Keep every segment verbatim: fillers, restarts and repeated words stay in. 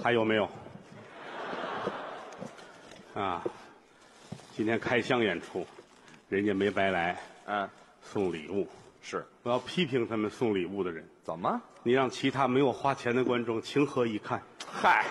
还有没有？啊，今天开箱演出，人家没白来， 嗯， 送礼物。 是。 我要批评他们送礼物的人。 怎么？ 你让其他没有花钱的观众情何以堪？ 嗨，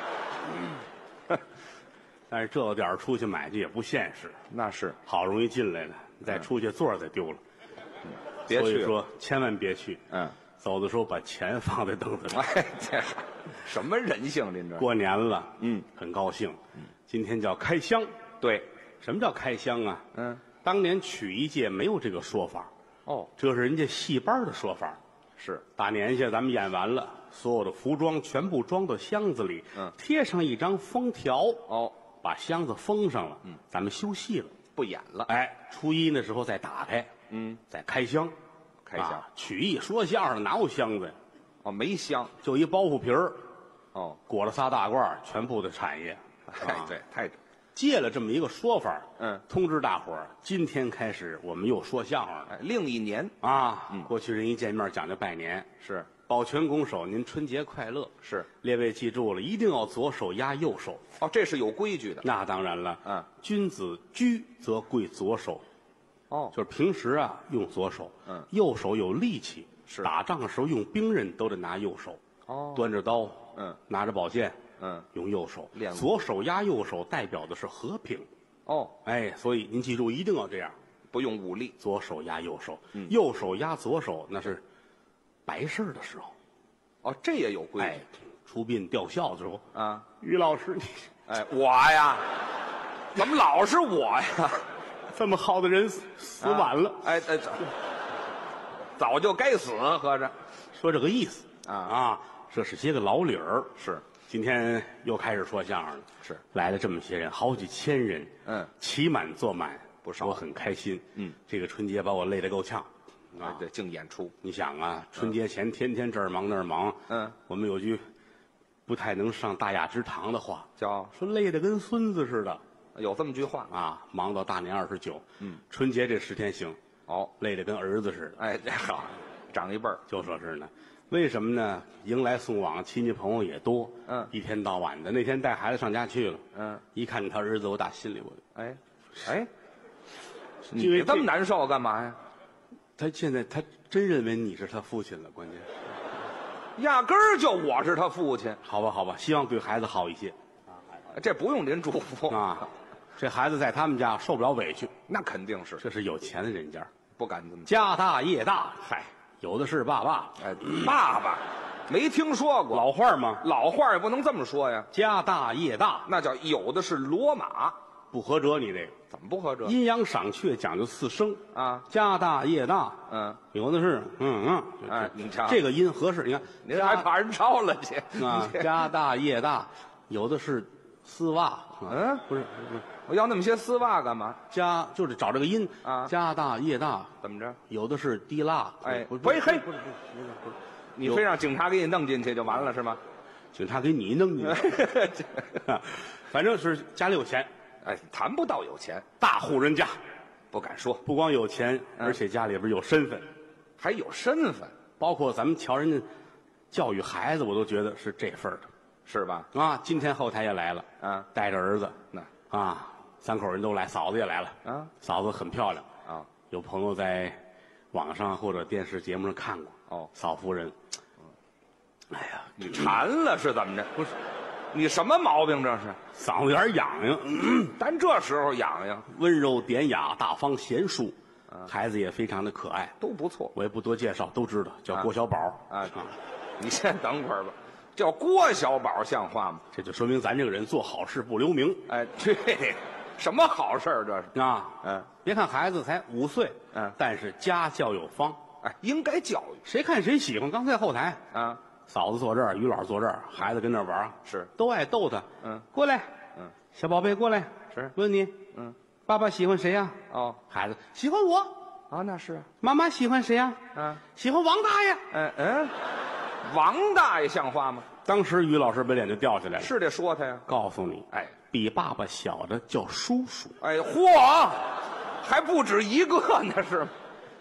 但是这个点儿出去买去也不现实。 那是。 好容易进来了，你再出去座儿再丢了。 嗯、别去。 所以说，千万别去。 嗯。 走的时候把钱放在凳子上。 哎，这什么人性？您这过年了， 嗯， 很高兴。嗯，今天叫开箱。 对， 什么叫开箱啊？ 嗯， 当年曲艺界没有这个说法。 哦， 这是人家戏班的说法。 是， 大年下咱们演完了，所有的服装全部装到箱子里， 嗯， 贴上一张封条。 哦， 把箱子封上了。嗯，咱们休戏了， 不演了。 哎，初一那时候再打开， 嗯， 再开箱。 开箱、 啊、曲艺说相声哪有箱子呀？ 哦，没箱， 就一包袱皮儿。 哦， 裹了仨大褂，全部的产业。 哎，啊、对，太借了这么一个说法。 嗯， 通知大伙儿，今天开始我们又说相声了。 哎，另一年啊， 嗯， 过去人一见面讲究拜年， 是保全拱手，您春节快乐。 是， 列位记住了，一定要左手压右手。 哦，这是有规矩的。 那当然了。 嗯， 君子居则贵左手。 哦， 就是平时啊用左手， 嗯， 右手有力气， 是打仗的时候用兵刃都得拿右手， 哦， 端着刀， 嗯， 拿着宝剑， 嗯， 用右手， 练左手压右手代表的是和平， 哦， 哎，所以您记住一定要这样， 不用武力， 左手压右手， 嗯， 右手压左手那是白事的时候， 哦，这也有规矩， 哎，出殡吊孝的时候啊， 于老师，你哎，我呀，怎么老是我呀？ 这么好的人死晚了， 啊、哎哎，早就该死，合着说这个意思啊啊，这是些个老理儿。 是， 今天又开始说相声了， 是来了这么些人，好几千人， 嗯， 骑满坐满， 不少， 我很开心。 嗯， 这个春节把我累得够呛，啊， 对，净演出。 你想啊，春节前天天这儿忙那儿忙， 嗯， 我们有句不太能上大雅之堂的话， 叫说累得跟孙子似的。 有这么句话啊，忙到大年二十九， 嗯， 春节这十天行， 哦， 累得跟儿子似的。 哎，这好，长一辈儿， 就说是呢。为什么呢？迎来送往，亲戚朋友也多， 嗯， 一天到晚的。那天带孩子上家去了， 嗯， 一看他儿子，我打心里我， 哎，哎， 因为这么难受干嘛呀？ 他现在他真认为你是他父亲了，关键压根儿就我是他父亲。 好吧，好吧，希望对孩子好一些。 这不用您嘱咐啊，这孩子在他们家受不了委屈， 那肯定是， 这是有钱的人家， 不敢这么。 家大业大，嗨，有的是爸爸。 哎，爸爸，没听说过老话吗？ 老话也不能这么说呀。 家大业大， 那叫有的是骡马， 不合辙。你这个怎么不合辙？ 阴阳赏却讲究四声啊， 家大业大， 嗯， 有的是嗯嗯， 哎，你瞧这个音合适。你看， 您还怕人抄了去啊？家大业大，有的是丝袜， 嗯， 不是不是， 我要那么些丝袜干嘛？ 家就是找这个音啊， 家大业大， 怎么着？ 有的是低拉， 哎， 不喂嘿， 不是不是不是不是， 你非让警察给你弄进去就完了是吗？ 警察给你弄进去，反正是家里有钱。 哎，谈不到有钱， 大户人家， 不敢说。 不光有钱，而且家里边有身份， 还有身份， 包括咱们瞧人家教育孩子，我都觉得是这份儿的， 是吧？ 啊，今天后台也来了， 啊， 带着儿子， 那啊，三口人都来，嫂子也来了， 啊， 嫂子很漂亮， 啊， 有朋友在网上或者电视节目上看过， 哦， 嫂夫人，哎呀， 你馋了是怎么着？ 不是。 你什么毛病这是？ 嗓子眼儿痒痒， 但这时候痒痒， 温柔典雅，大方贤淑，孩子也非常的可爱， 都不错。 我也不多介绍，都知道，叫郭小宝啊。你先等会儿吧，叫郭小宝像话吗？ 这就说明咱这个人做好事不留名。 哎，这什么好事儿这是啊？ 嗯， 别看孩子才五岁， 嗯， 但是家教有方， 哎，应该教育。 谁看谁喜欢。刚才后台啊。 嫂子坐这儿，于老坐这儿，孩子跟那玩， 是都爱逗他。 嗯， 过来， 嗯， 小宝贝过来， 是问你， 嗯， 爸爸喜欢谁呀？ 哦， 孩子喜欢我。 啊，那是。 妈妈喜欢谁呀？ 啊， 喜欢王大爷。 嗯嗯，王大爷像话吗？ 当时于老师把脸就掉下来了。 是得说他呀。 告诉你， 哎， 比爸爸小的叫叔叔。 哎，嚯，还不止一个呢，是吗？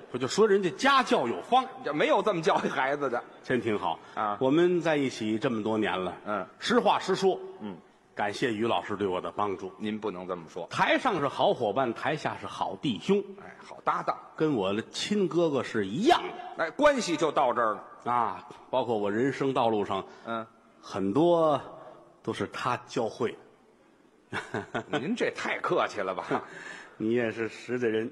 我就说人家家教有方， 这没有这么教育孩子的。 真挺好啊我们在一起这么多年了， 嗯， 实话实说， 嗯， 感谢于老师对我的帮助。 您不能这么说。 台上是好伙伴，台下是好弟兄， 哎，好搭档。 跟我的亲哥哥是一样哎，关系就到这儿了。 的啊。包括我人生道路上嗯， 很多都是他教会的。 您这太客气了吧？ 你也是实在人，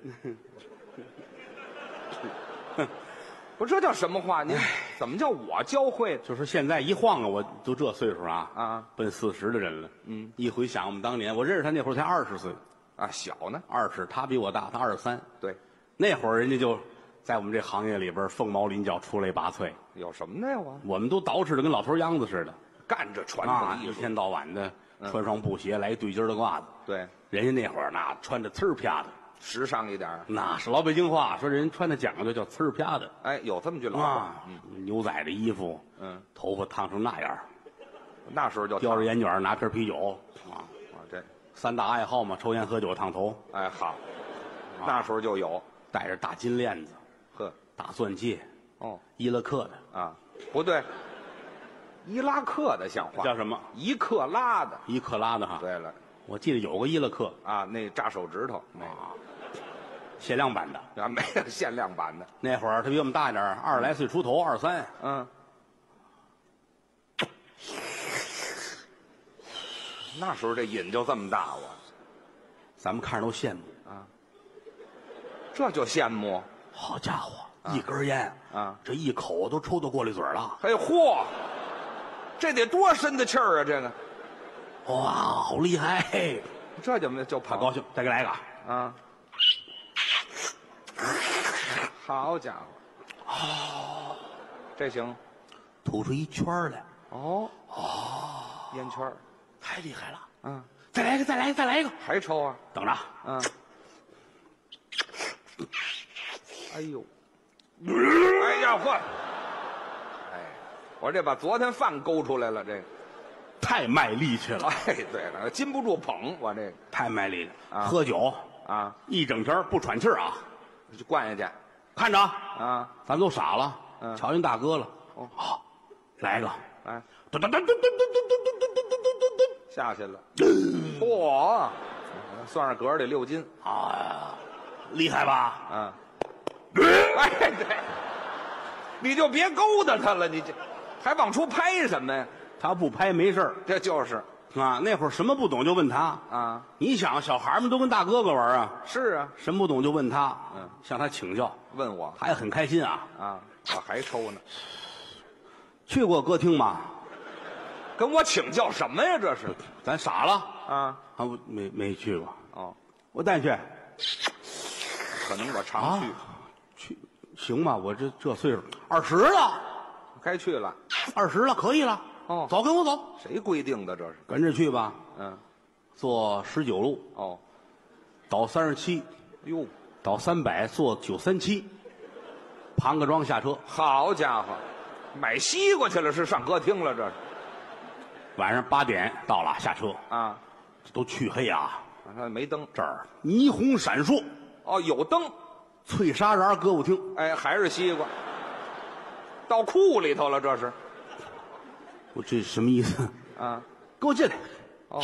不，这叫什么话？您怎么叫我教会的？ 就是现在一晃啊，我都这岁数啊， 啊， 奔四十的人了。 嗯， 一回想我们当年，我认识他那会儿才二十岁， 啊，小呢？ 二十，他比我大，他二十三。 对， 那会儿人家就在我们这行业里边凤毛麟角，出类拔萃， 有什么呢？我我们都捯饬的跟老头秧子似的干着传啊， 统艺术。 一天到晚的穿双布鞋，来一对襟的褂子。 对， 人家那会儿那穿的呲儿啪的， 时尚一点儿。 那是老北京话，说人穿的讲究叫呲儿啪的哎，有这么句老话。 啊。牛仔的衣服， 嗯， 头发烫成那样， 那时候就叼着烫烟卷拿瓶啤酒啊。 啊，这三大爱好嘛，抽烟喝酒烫头， 哎好，那时候就有。 戴着大金链子、 呵， 大钻戒， 哦伊拉克的啊，不对，伊拉克的像话， 叫什么？ 一克拉的。 一克拉的哈。 对了我记得有个伊拉克啊，那扎手指头那啊，限量版的。 个啊，没有限量版的。 那会儿他比我们大一点儿，二十来岁出头，二十三。 嗯，那时候这瘾就这么大，我咱们看着都羡慕。 这就羡慕。 好家伙，一根烟啊， 这一口都抽到过滤嘴了。 哎嚯，这得多深的气儿啊！这个， 哇，好厉害！ 这就没就跑他高兴，再给来一个。 啊！好家伙，哦，这行吐出一圈儿来， 哦哦，烟圈儿太厉害了。 嗯， 再来一个，再来一个，再来一个。 还抽啊？ 等着， 嗯，哎呦，哎呀嚯！哎，我这把昨天饭勾出来了，这个。 太卖力气了， 哎，对了，禁不住捧我这个太卖力了。 啊喝酒啊， 一整天不喘气儿啊。 就灌下去看着， 啊！ 咱都傻了。 嗯瞧见大哥了。 哦好，来一个。 哎， 噔噔噔噔噔噔噔噔噔噔下去了，嚯，算上格儿得六斤噔。啊，厉害吧？ 啊！哎，对，你就别勾搭他了，你这还往出拍什么呀？ 他不拍没事儿这就是啊。那会儿什么不懂就问他。 啊， 你想，小孩们都跟大哥哥玩啊， 是啊， 什么不懂就问他， 嗯， 向他请教， 问我他也很开心啊。 啊，我还抽呢， 去过歌厅吗？ 跟我请教什么呀？这是咱傻了啊， 啊，不没没去过， 哦， 我带你去可能我常啊去， 去行吗？我这这岁数，二十了， 该去了。 二十了，可以了。 哦走，跟我走， 谁规定的？这是跟着去吧。 嗯， 坐十九路哦， 到三十七， 哟， 到三百坐九三七，庞各庄下车。 好家伙，买西瓜去了，是上歌厅了？这是晚上八点到了，下车， 啊， 都黢黑啊， 他没灯这儿霓虹闪烁， 哦，有灯， 翠纱瓤歌舞厅。 哎，还是西瓜，到库里头了，这是我这什么意思？ 啊， 给我进来！ 哦，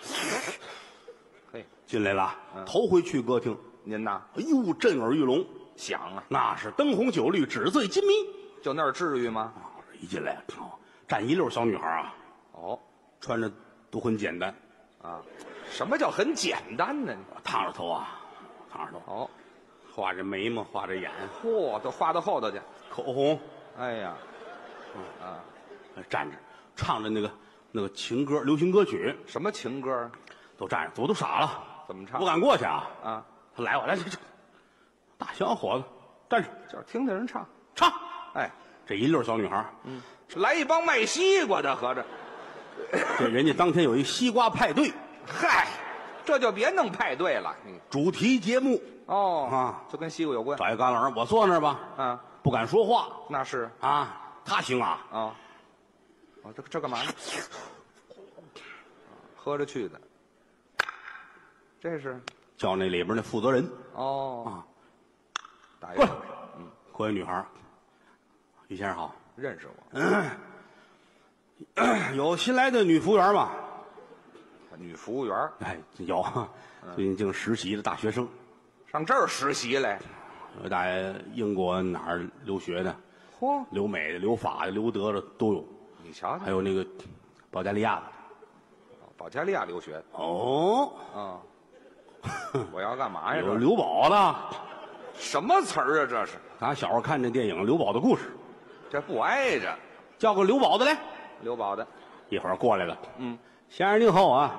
嘿， 进来了， 嗯头回去歌厅， 您呐哎呦，震耳欲聋， 想啊， 那是灯红酒绿，纸醉金迷。 就那儿至于吗？ 啊，一进来，哦站一溜小女孩啊， 哦， 穿着都很简单， 啊，什么叫很简单呢？ 烫着头啊，烫着头， 哦， 画着眉毛，画着眼， 嚯，都画到后头去。 口红， 哎呀，啊， 站着唱着那个那个情歌、流行歌曲， 什么情歌？ 都站着，我都傻了， 怎么唱？ 不敢过去啊。 啊， 他来，我来，这这大小伙子站着就是听听人唱。 唱。 哎， 这一溜小女孩， 嗯，来一帮卖西瓜的，合着， 这人家当天有一西瓜派对， 嗨，这就别弄派对了。嗯， 主题节目哦啊， 就跟西瓜有关。 找一旮旯，我坐那儿吧， 啊， 不敢说话那是啊。他行啊， 啊，哦，这这干嘛呢？喝着去的，这是叫那里边那负责人哦， 啊， 打一过来过一女孩儿，于先生好， 认识我？ 有新来的女服务员吗？ 女服务员哎，有，最近正实习的大学生， 上这儿实习来。 有在英国哪儿留学的， 嚯， 留美的、留法的、留德的都有， 你瞧瞧， 还有那个保加利亚的。 保加利亚留学哦， 啊。我要干嘛呀？ 有这刘宝的， 什么词儿啊？这是？ 咱小时候看这电影《刘宝的故事》， 这不挨着。 叫个刘宝的来， 刘宝的， 一会儿过来了。 嗯， 先生您好啊，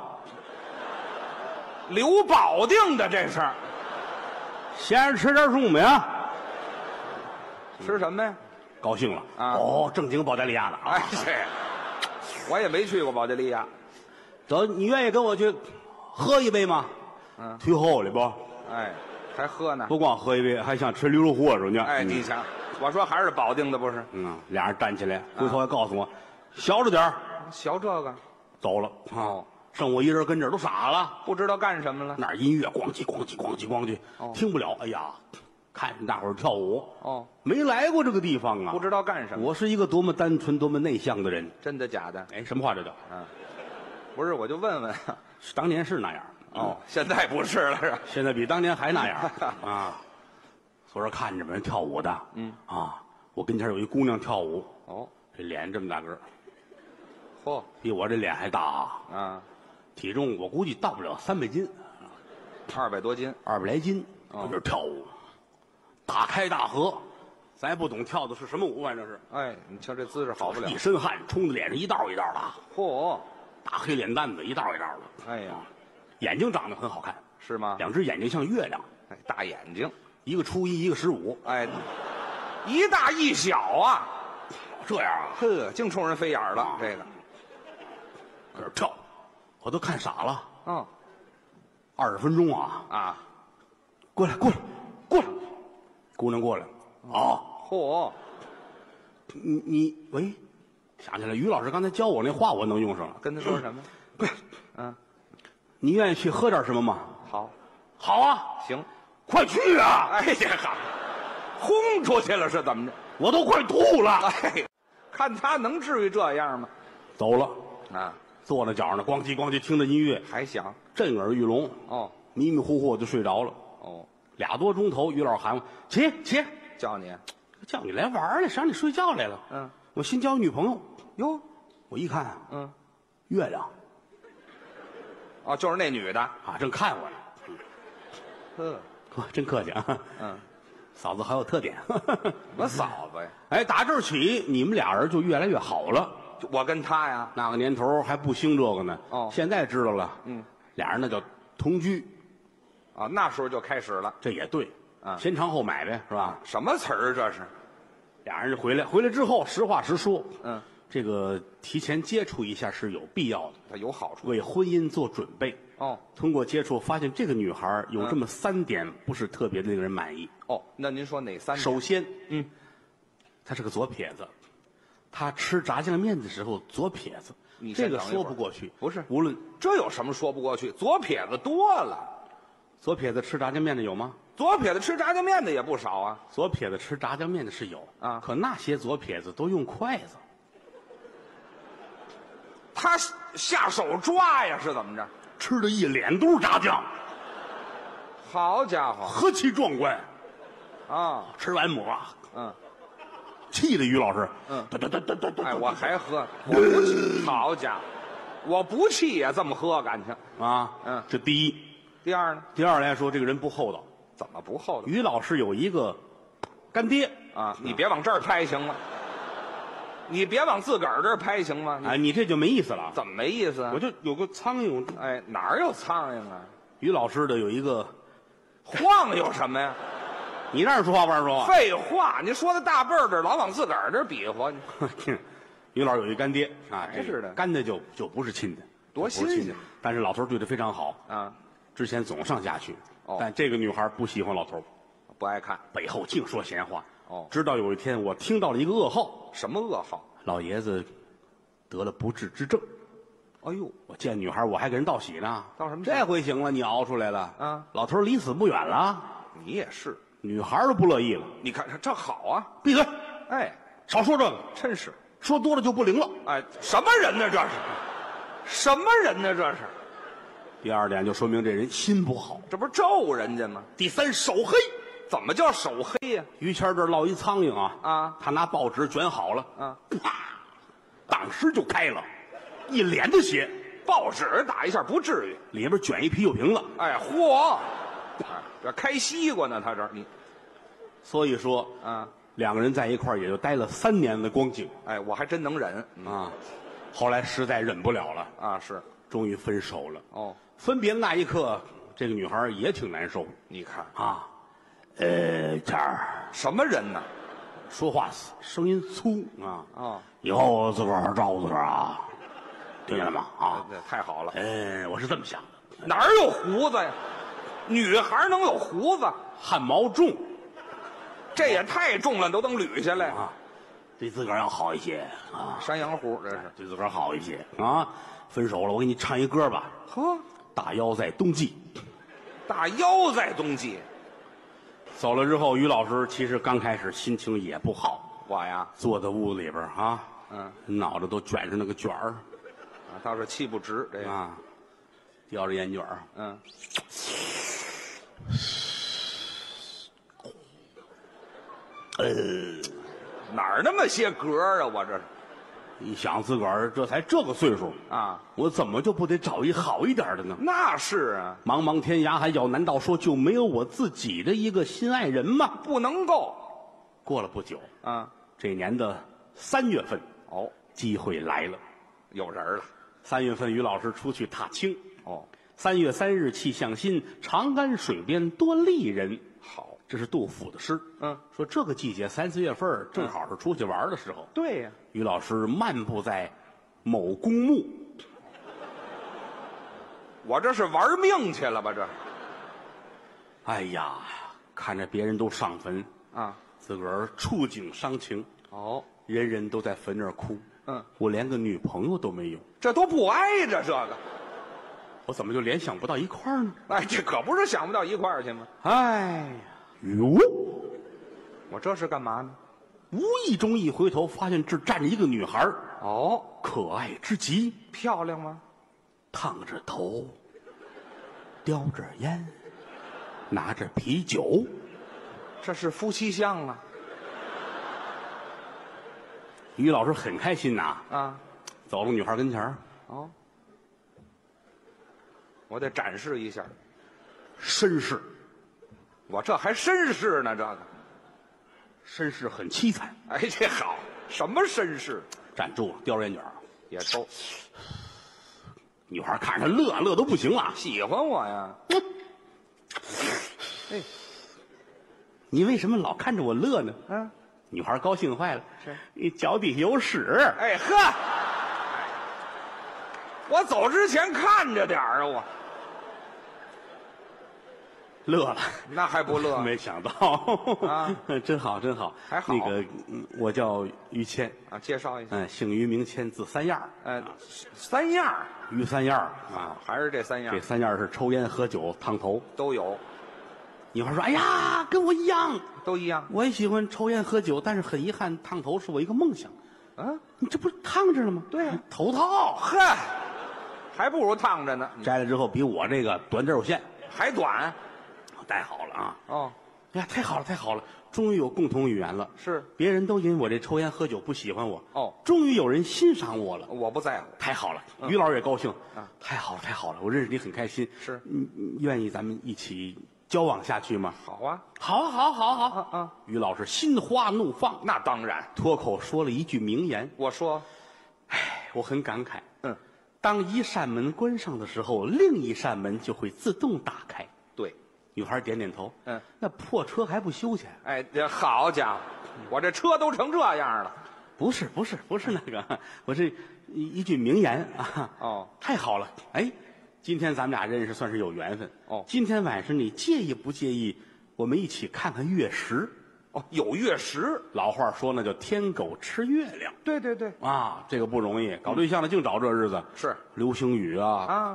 刘保定的这是。 先生吃点什么呀？ 吃什么呀？ 高兴了啊哦，正经保加利亚的啊。 哎，这我也没去过保加利亚。 走，你愿意跟我去喝一杯吗？ 嗯， 忒厚了不？ 哎，还喝呢？ 不光喝一杯，还想吃驴肉火烧呢。 哎，你瞧，我说还是保定的不是？ 嗯，俩人站起来，回头还告诉我，小着点儿学这个走了啊。 哦剩我一人跟这儿都傻了。 不知道干什么了。 那儿音乐咣叽咣叽咣叽咣叽， 哦听不了。哎呀，看着大伙儿跳舞， 哦， 没来过这个地方啊， 不知道干什么。 我是一个多么单纯、多么内向的人。 真的假的？ 哎，什么话这叫？ 嗯，不是，我就问问。 当年是那样， 哦，现在不是了是吧？ 现在比当年还那样啊。所以说看着人跳舞的， 嗯啊，我跟前有一姑娘跳舞， 哦， 这脸这么大个儿， 嚯比我这脸还大啊。 啊， 体重我估计到不了三百斤， 二百多斤。 二百来斤， 哦跟这儿跳舞，大开大合，咱也不懂跳的是什么舞，反正是哎，你瞧这姿势好不了一。身汗，冲的脸上一道一道的， 嚯， 大黑脸蛋子一道一道的， 哎呀， 眼睛长得很好看， 是吗？ 两只眼睛像月亮， 哎，大眼睛。 一个初一，一个十五， 哎，一大一小啊。 这样啊， 呵，净冲人飞眼儿了。这个， 搁这儿跳，我都看傻了。 嗯二十分钟啊， 啊， 过来，过来，过来，姑娘过来，啊， 嚯， 你你喂，想起来于老师刚才教我那话，我能用上了。 跟他说什么？ 快， 嗯， 你愿意去喝点什么吗？ 好， 好啊， 行。 快去啊！ 哎呀哈，轰出去了是怎么着？ 我都快吐了。 哎，看他能至于这样吗？ 走了， 啊， 坐那脚上呢，咣叽咣叽听着音乐， 还想震耳欲聋， 哦迷迷糊糊就睡着了。 哦， 俩多钟头，于老师喊我起起， 叫你叫你来玩儿来，谁让你睡觉来了？ 嗯， 我新交女朋友。 哟， 我一看， 嗯， 月亮哦，就是那女的。 啊，正看我呢。 呵， 呵，真客气啊。 嗯， 嫂子好有特点。 什么嫂子呀？ 哎，打这儿起，你们俩人就越来越好了。 就我跟他呀。 那个年头还不兴这个呢。 哦现在知道了。 嗯， 俩人那叫同居， 啊，那时候就开始了。 这也对。 啊先尝后买呗，是吧？ 什么词儿这是？ 俩人就回来，回来之后，实话实说， 嗯， 这个提前接触一下是有必要的， 它有好处。 为婚姻做准备。 哦通过接触，发现这个女孩有这么三点不是特别的令人满意。 哦，那您说哪三点？ 首先， 嗯， 她是个左撇子，她吃炸酱面的时候左撇子， 你这个先等一会儿说不过去。 不是无论这有什么说不过去？左撇子多了， 左撇子吃炸酱面的有吗？ 左撇子吃炸酱面的也不少啊。 左撇子吃炸酱面的是有啊可那些左撇子都用筷子， 他下手抓呀，是怎么着？ 吃的一脸都是炸酱， 好家伙何其壮观！ 啊！ 吃完馍， 嗯， 气的于老师， 嗯哒哒哒哒哒哒， 哎，我还喝，我不气。好家伙，我不气也这么喝，感情。 啊， 嗯这第一。 第二呢？ 第二来说，这个人不厚道。 怎么不厚道于老师有一个干爹， 啊？你别往这儿拍行吗？你别往自个儿这儿拍行吗？你哎，你这就没意思了。 怎么没意思啊我？就有个苍蝇， 哎，哪儿有苍蝇啊？ 于老师的有一个， 晃有什么呀？ 你让人说话不让人说话？ 废话，你说的大辈儿的老往自个儿这儿比划， 于老师有一干爹啊，这还是的干的就就不是亲的， 多就不是亲的新鲜。 但是老头儿对他非常好， 啊！ 之前总上下去。 哦但这个女孩不喜欢老头儿， 不爱看。 背后净说闲话。 哦直到有一天，我听到了一个噩耗， 什么噩耗？ 老爷子得了不治之症。 哎呦， 我见女孩，我还给人道喜呢。 道什么喜这回行了，你熬出来了。 啊老头儿离死不远了。 你也是女孩儿都不乐意了。 你看这这好啊！ 闭嘴， 哎， 少说这个， 真是， 说多了就不灵了。 哎，什么人呢？这是什么人呢？这是， 第二点就说明这人心不好。 这不是咒人家吗？ 第三，手黑。 怎么叫手黑呀、 于谦这儿落一苍蝇啊啊他拿报纸卷好了啊， 啪，当时就开了，一脸的血， 报纸打一下不至于。 里边卷一啤酒瓶子。 哎，嚯！哎这开西瓜呢，他这儿你所以说啊， 两个人在一块儿也就待了三年的光景哎，我还真能忍啊。后来实在忍不了了， 啊！是终于分手了。 哦， 分别的那一刻，这个女孩也挺难受你看啊。呃，谦儿什么人呢？ 说话声音粗啊。 哦， 以后自个儿照顾自个儿啊，听见了吗？啊， 这太好了。 哎，我是这么想的。 哪儿有胡子呀？女孩能有胡子？ 汗毛重这也太重了，都能捋下来。 啊，对自个儿要好一些啊， 山羊胡这是。 对自个儿好一些啊。分手了，我给你唱一歌吧， 呵， 大腰在冬季。 大腰在冬季。 走了之后，于老师其实刚开始心情也不好， 我呀， 坐在屋子里边啊， 嗯， 脑袋都卷上那个卷儿啊，倒是气不直这个。 啊，叼着烟卷儿， 嗯， 呃， 哪儿那么些格儿啊？我这是一想自个儿这才这个岁数， 啊， 我怎么就不得找一好一点的呢？ 那是啊， 茫茫天涯海角，难道说就没有我自己的一个心爱人吗？ 不能够过了不久， 啊。 这年的三月份， 哦， 机会来了。 有人了。 三月份，于老师出去踏青。 哦， 三月三日气象新，长安水边多丽人。 好， 这是杜甫的诗。 嗯， 说这个季节三四月份儿正好是出去玩的时候。 对呀、 于老师漫步在某公墓， 我这是玩命去了吧？这哎呀，看着别人都上坟， 啊， 自个儿触景伤情， 哦， 人人都在坟那儿哭。 嗯， 我连个女朋友都没有， 这都不挨着这个。 我怎么就联想不到一块儿呢？ 哎，这可不是想不到一块儿去吗？ 哎呀，哟！ 我这是干嘛呢？ 无意中一回头，发现这站着一个女孩儿， 哦， 可爱之极， 漂亮吗？ 烫着头，叼着烟，拿着啤酒。 这是夫妻相啊！ 于老师很开心呐， 啊， 走到女孩跟前儿， 哦，我得展示一下， 身世， 我这还绅士呢，这个。 身世很凄惨。 哎，这好，什么绅士站住了，叼着烟卷儿， 也都女孩看着他乐，乐都不行了。 喜欢我呀？哎， 你为什么老看着我乐呢？ 嗯， 女孩高兴坏了， 是你脚底下有屎。 哎呵，我走之前看着点儿啊，我乐了。 那还不乐？ 没想到啊， 真好真好， 还好那个，嗯我叫于谦， 啊，介绍一下， 嗯，姓于名谦，字三样儿呃，三样儿于三样儿啊。 啊，还是这三样这儿三样儿是抽烟、喝酒、烫头。 都有， 女孩说：“哎呀，跟我一样， 都一样。 我也喜欢抽烟喝酒，但是很遗憾，烫头是我一个梦想。 嗯， 你这不是烫着了吗？ 对呀头套呵，还不如烫着呢， 摘了之后比我这个短点儿有限， 还短戴好了啊。 哦， 哎呀，太好了，太好了，终于有共同语言了。 是别人都因为我这抽烟喝酒不喜欢我， 哦， 终于有人欣赏我了。 我不在乎。 太好了，于老师也高兴啊， 太好了，太好了，我认识你很开心。 是你你愿意咱们一起交往下去吗？ 好啊， 好啊，好啊，好啊好啊啊！ 于老师心花怒放， 那当然， 脱口说了一句名言， 我说， 我很感慨。 嗯， 当一扇门关上的时候，另一扇门就会自动打开。 对， 女孩点点头。 嗯， 那破车还不修去？ 哎，这好家伙，我这车都成这样了。 不是，不是，不是那个，我这一一句名言啊。 哦， 太好了！哎，今天咱们俩认识算是有缘分。 哦今天晚上你介意不介意我们一起看看月食？ 哦，有月食。 老话说那叫天狗吃月亮对对对， 啊，这个不容易，搞对象的净找这日子。 是流星雨啊， 啊，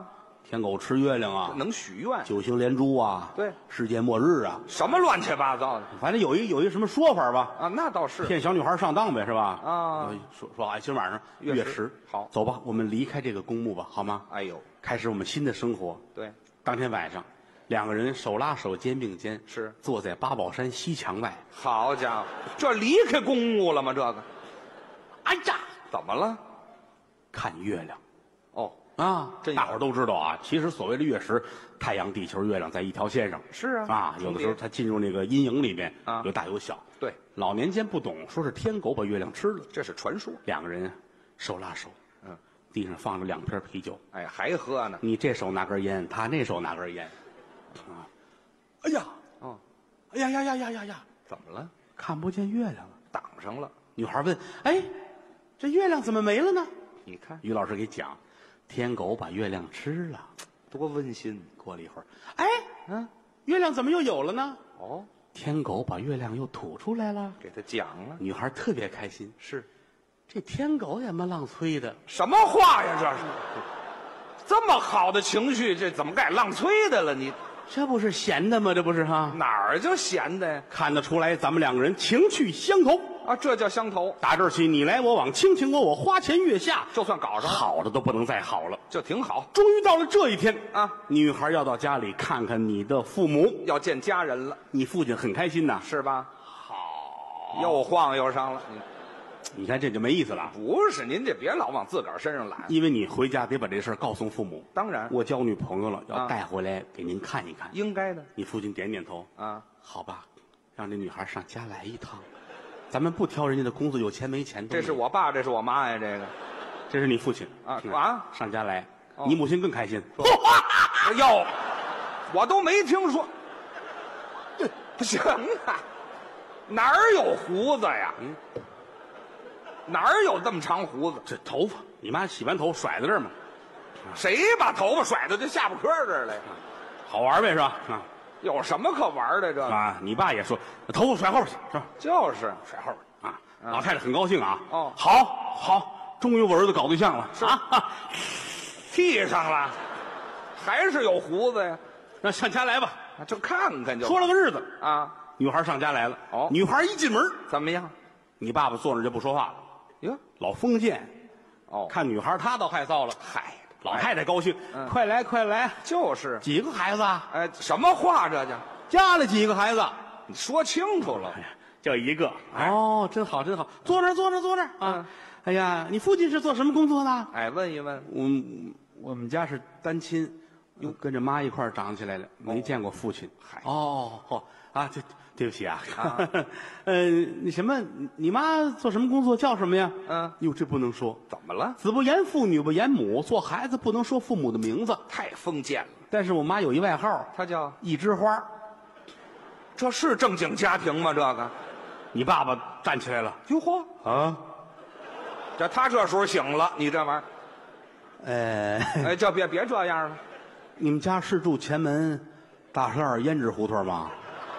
天狗吃月亮啊， 能许愿？ 九星连珠啊， 对， 世界末日啊， 什么乱七八糟的反正有一有一什么说法吧？ 啊？那倒是骗小女孩上当呗，是吧？ 啊， 说说啊，今晚上月食月食， 好， 走吧，我们离开这个公墓吧，好吗？ 哎呦， 开始我们新的生活。 对， 当天晚上，两个人手拉手，肩并肩， 是坐在八宝山西墙外。 好家伙，这离开公墓了吗？这个， 哎呀， 怎么了？ 看月亮哦， 啊！ 真有大伙儿都知道啊，其实所谓的月食，太阳、地球、月亮在一条线上。 是啊， 啊，有的时候它进入那个阴影里面， 啊有大有小。 对， 老年间不懂，说是天狗把月亮吃了。 这是传说。 两个人手拉手， 嗯， 地上放着两瓶啤酒， 哎，还喝呢？ 你这手拿根烟，他那手拿根烟，啊，哎呀， 哦， 哎呀呀呀呀呀呀， 怎么了？ 看不见月亮了。 挡上了。 女孩问：“哎，这月亮怎么没了呢你看？” 于老师给讲，天狗把月亮吃了。 多温馨。 过了一会儿，哎，嗯，月亮怎么又有了呢？ 哦， 天狗把月亮又吐出来了。 给他讲了。 女孩特别开心， 是， 这天狗也么浪催的。 什么话呀？这是，这么好的情绪，这怎么该浪催的了？你这不是闲的吗？这不是哈？ 哪儿就闲的呀？ 看得出来，咱们两个人情趣相投。 啊，这叫相投。 打这儿起，你来我往，卿卿我我，花前月下， 就算搞上了， 好的都不能再好了。 就挺好终于到了这一天啊！ 女孩要到家里看看你的父母， 要见家人了， 你父亲很开心呐。 是吧？ 好， 又晃悠上了。 你看这就没意思了。 不是，您这别老往自个儿身上揽。 因为你回家得把这事儿告诉父母。 当然， 我交女朋友了，要啊带回来给您看一看。 应该的你父亲点点头， 啊。 好吧，让这女孩上家来一趟。咱们不挑人家的工作有钱没钱， 这是我爸，这是我妈呀，这个这是你父亲啊嗯啊上家来， 哦你母亲更开心。 哟，我都没听说。不行啊，哪儿有胡子呀？ 嗯， 哪儿有这么长胡子？ 这头发，你妈洗完头甩在这儿嘛， 谁把头发甩到这下巴颏这儿来？ 好玩呗是吧？啊有什么可玩的？这个啊，你爸也说头发甩后边去是吧？ 就是甩后边啊，老太太很高兴啊。 哦好，好，终于我儿子搞对象了啊！ 剃上了，还是有胡子呀？ 让上家来吧。 啊就看看就说了个日子， 啊， 女孩上家来了。 哦女孩一进门， 怎么样？ 你爸爸坐那儿就不说话了， 哟， 老封建。 哦， 看女孩他倒害臊了， 嗨， 老太太高兴， 嗯快来快来， 就是， 几个孩子啊？ 哎，什么话这叫？ 家里几个孩子？ 你说清楚了哎。呀，就一个。 哎哦，真好真好，坐那儿坐那儿坐那儿啊嗯！ 哎呀，你父亲是做什么工作的？ 哎，问一问， 我们我们家是单亲，又跟着妈一块儿长起来的，没见过父亲。 嗨哦哦啊，对对不起啊。 啊呃，那什么，你妈做什么工作？叫什么呀？ 嗯， 哟，这不能说。 怎么了？ 子不言父，女不言母，做孩子不能说父母的名字。 太封建了。 但是我妈有一外号， 他叫， 一枝花。 这是正经家庭吗？这个， 你爸爸站起来了哟嚯， 啊？ 这他这时候醒了，你这玩意呃， 儿，哎，这别别这样了。 你们家是住前门大石二胭脂胡同吗？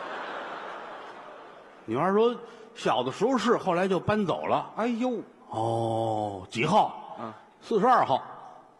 女孩说，小的时候是，后来就搬走了。 哎呦， 哦，几号？ 嗯， 四十二号。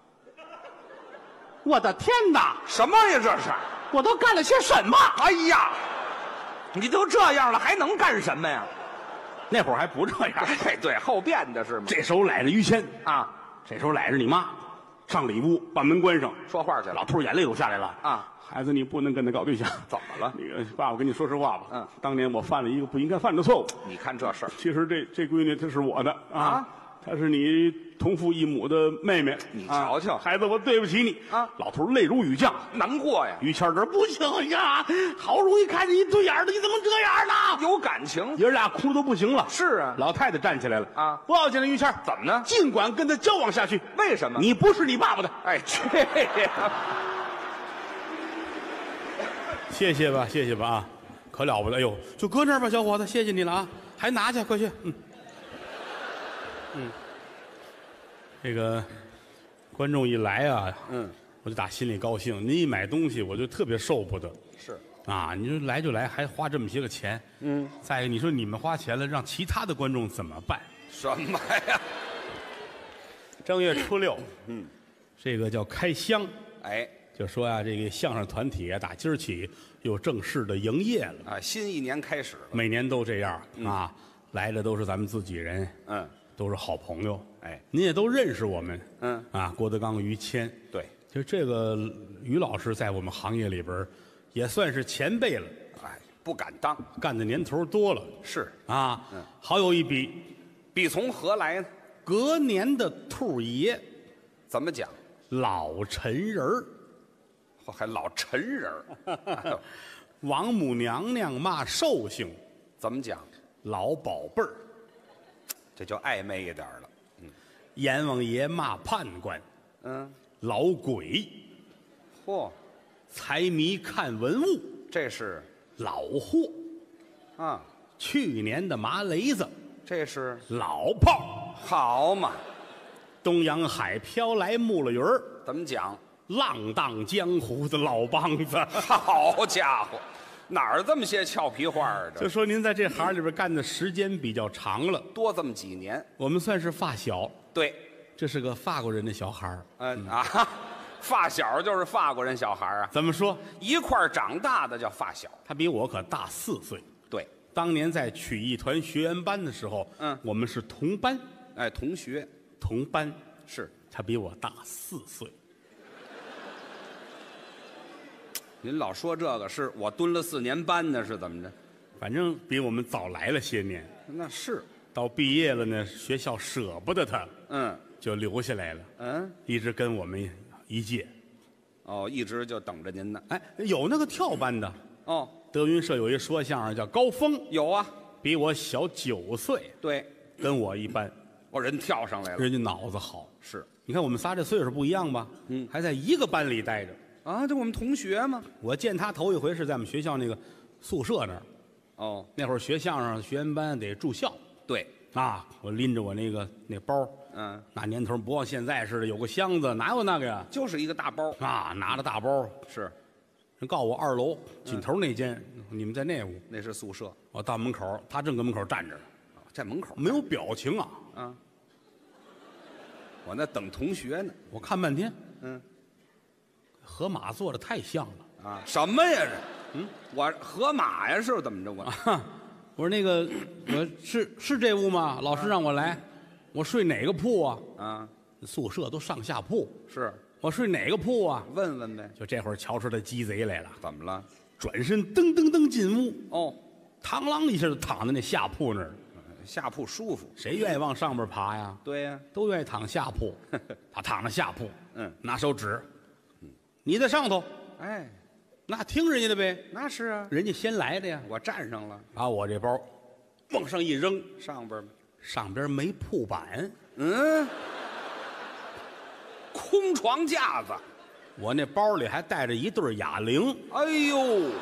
我的天哪！ 什么呀？这是？ 我都干了些什么？ 哎呀，你都这样了，还能干什么呀？ 那会儿还不这样。 哎，对，后变的是吗？ 这手揽着于谦， 啊， 这手揽着你妈，上里屋把门关上， 说话去了老头眼泪都下来了啊！ 孩子，你不能跟他搞对象。 怎么了？ 那个爸爸跟你说实话吧， 嗯， 当年我犯了一个不应该犯的错误。 你看这事儿， 其实这这闺女她是我的啊， 啊她是你同父异母的妹妹。 你瞧瞧啊孩子，我对不起你啊！ 老头泪如雨降。 难过呀， 于谦儿这儿不行呀，好容易看见一对眼儿的，你怎么这样呢？ 有感情。 爷儿俩哭都不行了。 是啊， 老太太站起来了啊不要紧了，于谦儿怎么呢？ 尽管跟他交往下去。 为什么？ 你不是你爸爸的。 哎，这样。 谢谢吧，谢谢吧啊，可了不得！哎呦，就搁那儿吧，小伙子，谢谢你了啊，还拿去，快去，嗯，嗯，这个观众一来啊， 嗯， 我就打心里高兴。您一买东西，我就特别受不得是啊！你说来就来，还花这么些个钱， 嗯， 再一个，你说你们花钱了，让其他的观众怎么办？ 什么呀？ 正月初六， 嗯， 这个叫开箱。 哎， 就说呀、这个相声团体啊，打今儿起又正式的营业了。 啊，新一年开始了。 每年都这样、啊，来的都是咱们自己人， 嗯， 都是好朋友。 哎， 您也都认识我们。 嗯， 啊，郭德纲、于谦。 对， 就这个于老师在我们行业里边儿也算是前辈了， 哎，不敢当。 干的年头多了是， 啊。 嗯， 好有一比， 必从何来呢？ 隔年的兔爷怎么讲？ 老陈人儿， 嚯还老陈人儿， 王母娘娘骂寿星怎么讲？ 老宝贝儿， 这就暧昧一点了。 阎王爷骂判官嗯， 老鬼， 嚯， 财迷看文物这是老货， 啊， 去年的麻雷子这是老炮， 好嘛？ 东洋海飘来木了鱼儿， 怎么讲？ 浪荡江湖的老梆子。 好家伙，哪儿这么些俏皮话儿的？ 就说您在这行里边干的时间比较长了， 多这么几年。 我们算是发小。 对， 这是个法国人的小孩儿， 嗯啊，发小就是法国人小孩儿啊， 怎么说？ 一块儿长大的叫发小。 他比我可大四岁。 对， 当年在曲艺团学员班的时候， 嗯我们是同班， 哎，同学同班。 是。 他比我大四岁。 您老说这个，是我蹲了四年班呢，是怎么着？ 反正比我们早来了些年。 那是， 到毕业了呢，学校舍不得他， 嗯就留下来了， 嗯， 一直跟我们一届。 哦，一直就等着您呢。 哎，有那个跳班的， 哦， 德云社有一说相声叫高峰， 有啊， 比我小九岁， 对， 跟我一般， 哦，人跳上来了， 人家脑子好。 是你看我们仨这岁数不一样吧？ 嗯， 还在一个班里待着。 啊，这我们同学嘛。 我见他头一回是在我们学校那个宿舍那儿， 哦， 那会儿学相声学员班得住校对， 啊，我拎着我那个那包， 嗯， 那年头不像现在似的有个箱子，哪有那个呀？ 就是一个大包， 啊，拿着大包， 是， 人告诉我二楼尽头那间，你们在那屋。 那是宿舍， 我到门口，他正搁门口站着， 在门口没有表情啊。 啊。我那等同学呢。 我看半天， 嗯， 河马做的太像了。 啊，什么呀这？嗯，我河马呀，是怎么着？我我说那个，我是是这屋吗？老师让我来，我睡哪个铺啊？ 啊， 宿舍都上下铺， 是我睡哪个铺啊？ 问问呗。 就这会儿瞧出来鸡贼来了， 怎么了？ 转身噔噔噔进屋， 哦， 螳螂一下就躺在那下铺那儿了。 下铺舒服。 谁愿意往上边爬呀？ 对呀、 都愿意躺下铺。他躺着下铺， 嗯， 拿手指，你在上头， 哎， 那听人家的呗， 那是啊， 人家先来的呀。 我站上了， 把我这包往上一扔， 上边儿上边没铺板， 嗯，空床架子。 我那包里还带着一对哑铃。 哎呦，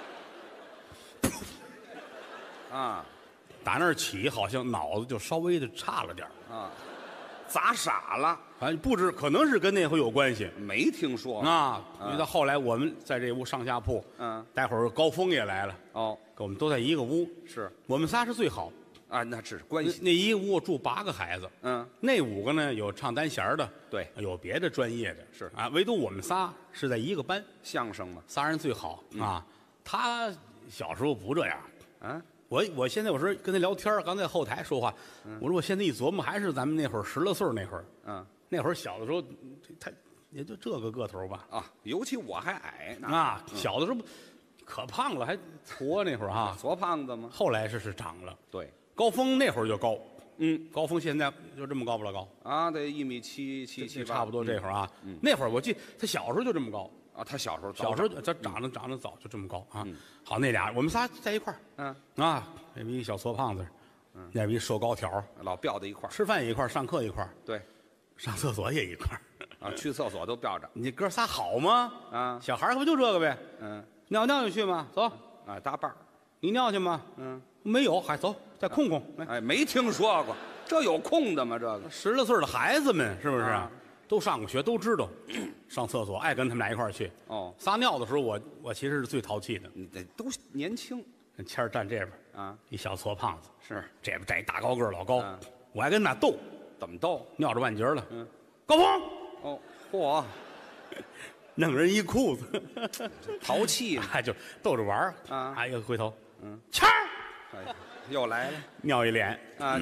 啊打那儿起，好像脑子就稍微的差了点儿啊，砸傻了？ 反正不知可能是跟那回有关系没听说啊。因为到后来我们在这屋上下铺， 嗯， 待会儿高峰也来了， 哦， 跟我们都在一个屋， 是我们仨是最好。 啊，那是关那系。 那一个屋住八个孩子， 嗯， 那五个呢有唱单弦儿的， 对， 有别的专业的， 是啊，唯独我们仨是在一个班， 相声嘛。 仨人最好啊。他小时候不这样， 啊， 我我现在有时候跟他聊天儿，刚才后台说话，我说我现在一琢磨，还是咱们那会儿十来岁儿那会儿， 嗯那会儿小的时候，这他也就这个个头吧， 啊，尤其我还矮呢， 啊，小的时候可胖了，还矬那会儿哈。 矬胖子吗？ 后来是是长了， 对， 高峰那会儿就高， 嗯高峰现在就这么高不老高， 啊，得一米七七七八， 差不多这会儿啊。那会儿我记得他小时候就这么高， 啊，他小时候小时候他长得长得早就这么高啊。好，那俩我们仨在一块儿， 嗯， 啊，那边一小矬胖子，那边一瘦高条， 老吊在一块儿， 吃饭也一块儿，上课一块儿， 对， 上厕所也一块儿。 啊，去厕所都吊着， 你哥仨好吗？ 啊， 小孩儿可不就这个呗？ 嗯， 尿尿就去吗？走， 啊，搭伴儿， 你尿去吗？ 嗯， 没有，还走，再空空。来， 哎，没听说过，这有空的吗？这个十来岁的孩子们是不是啊都上过学，都知道上厕所爱跟他们俩一块儿去。 哦， 撒尿的时候，我我其实是最淘气的。 你这都年轻谦儿站这边， 啊， 一小矬胖子， 是这边站一大高个儿老高嗯， 我还跟他俩斗， 怎么斗？ 尿着半截了。 嗯， 高峰， 哦，嚯， 弄人一裤子， 淘气嘛。 哎，就逗着玩儿啊哎，又回头， 嗯， 谦儿哎，又来了尿一脸， 啊！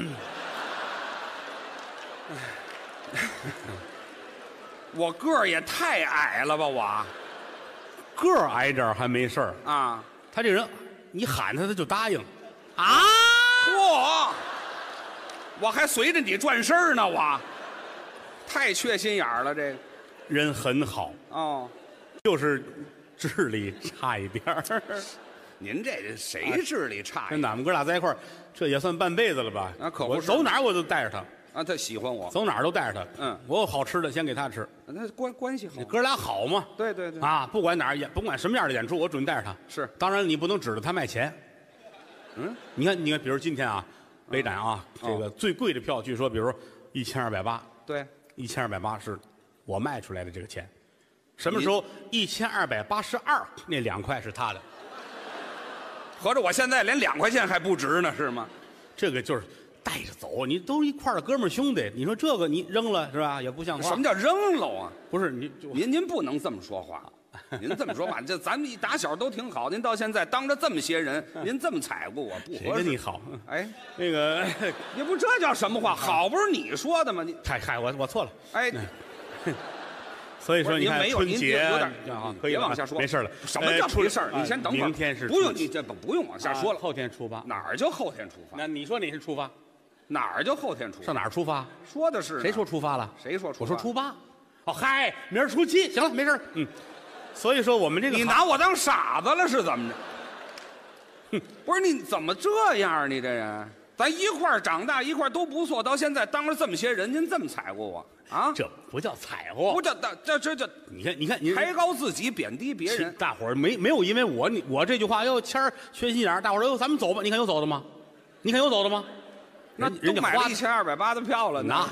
我个儿也太矮了吧，我个儿矮点儿还没事儿， 啊！ 他这人你喊他他就答应，啊， 嚯！我还随着你转身儿呢，我太缺心眼儿了，这个人很好， 哦。 就是智力差一点儿。 您这谁智力差呀？ 跟咱们哥俩在一块儿，这也算半辈子了吧？ 啊可不是我走哪儿我都带着他， 啊，他喜欢我， 走哪儿都带着他。 嗯我有好吃的先给他吃， 那关关系好。 哥俩好嘛。 对对对， 啊，不管哪儿演，甭管什么样的演出，我准带着他。 是当然你不能指着他卖钱。 嗯， 你看，你看，比如今天啊，北展啊， 哦这个最贵的票，据说，比如一千二百八， 对， 一千二百八是我卖出来的这个钱。什么时候一千二百八十二，那两块是他的。 合着我现在连两块钱还不值呢，是吗？ 这个就是带着走，你都一块儿的哥们儿兄弟，你说这个你扔了是吧？也不像话。 什么叫扔喽啊？ 不是你就您您不能这么说话，您这么说话，这咱们一打小都挺好，您到现在当着这么些人，您这么踩过我，不谁合适。 跟你好？ 哎， 那个， 你不这叫什么话？好不是你说的吗？你嗨嗨，我我错了。 哎， 所以说， 不是你看您没有您春节有点啊， 你可以了别往下说没事了。 什么叫呃没事儿？ 初你先等会儿。 明天是不用， 初你这不不用往下说了。 啊后天出发。 哪儿就后天出发？ 那你说你是出发？ 哪儿就后天出发？ 上哪儿出发？ 说的是呢谁说出发了？ 谁说出发？ 我说初八。哦嗨，明儿初七，行了，没事儿嗯，所以说我们这个你行拿我当傻子了是怎么着？哼，不是你怎么这样？你这人，咱一块儿长大，一块儿都不错，到现在当着这么些人，您这么踩过我啊？ 这不叫踩和不，这这这这你看，你看，你抬高自己，贬低别人。 大伙儿没没有因为我你我这句话哟，谦儿缺心眼儿，大伙儿说哟，咱们走吧。你看有走的吗？你看有走的吗？ 那人人家花都买了一千二百八的票了， 那，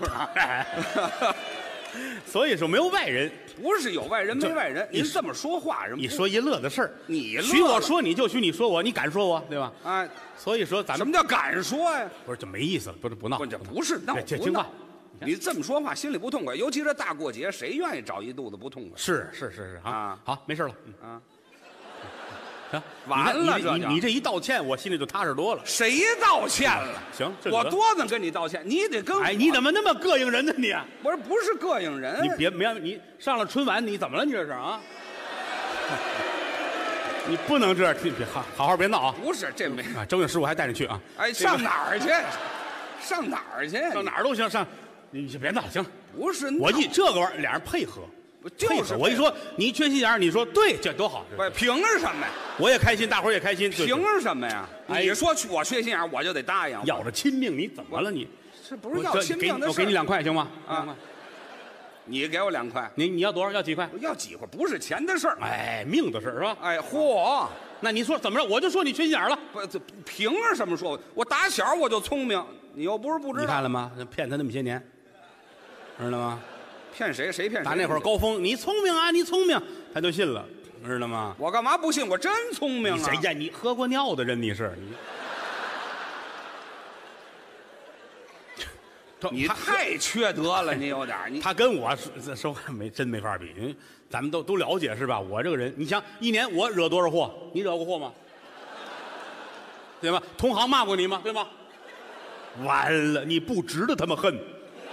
所以说没有外人。 不是有外人没外人， 你您这么说话，人不你说一乐的事儿， 你乐许我了说你就许你说我，你敢说我对吧？ 啊？ 所以说咱们什么叫敢说呀？ 不是就没意思了，不是不闹， 不，这不是闹不闹这这听话。 你这么说话心里不痛快，尤其是大过节，谁愿意找一肚子不痛快？ 是是是是啊啊， 好，没事了，嗯啊， 行， 完了你看这就你你你这一道歉，我心里就踏实多了。 谁道歉了？ 行，这得我多能跟你道歉，你得跟我。 哎，你怎么那么膈应人呢你？ 不是不是膈应人？ 你别别你上了春晚，你怎么了？你这是啊？你不能这样，别别好好好别闹啊！ 不是这没啊，正月十五还带你去啊？ 哎， 这个上哪儿去？上哪儿去？ 上哪儿都行，上你先别闹，行。 不是我闹一这个玩意儿，俩人配合， 不就配是合我一说你缺心眼儿，你说对，这多好。 不是凭什么呀？ 我也开心，大伙儿也开心。对凭什么呀？ 哎你说我缺心眼儿，我就得答应。 要着亲命，你怎么了你？ 这不是要我这给亲命的事儿你我给你两块行吗？ 啊两块你给我两块， 你你要多少？要几块？ 要几块？不是钱的事儿。 哎，命的事儿是吧？ 哎，嚯！ 那你说怎么着？我就说你缺心眼儿了。 不，这凭什么说我？我打小我就聪明，你又不是不知道。 你看了吗？骗他那么些年，知道吗？ 骗谁？谁骗谁？ 打那会儿高峰，你聪明啊，你聪明，他就信了，知道吗？ 我干嘛不信？我真聪明啊！ 你谁呀？你喝过尿的人你是你？ 你他太缺德了，你有点儿你他跟我说说话没真没法比，因为咱们都都了解是吧？我这个人，你想一年我惹多少祸？你惹过祸吗？对吧？同行骂过你吗？对吗？完了，你不值得他们恨。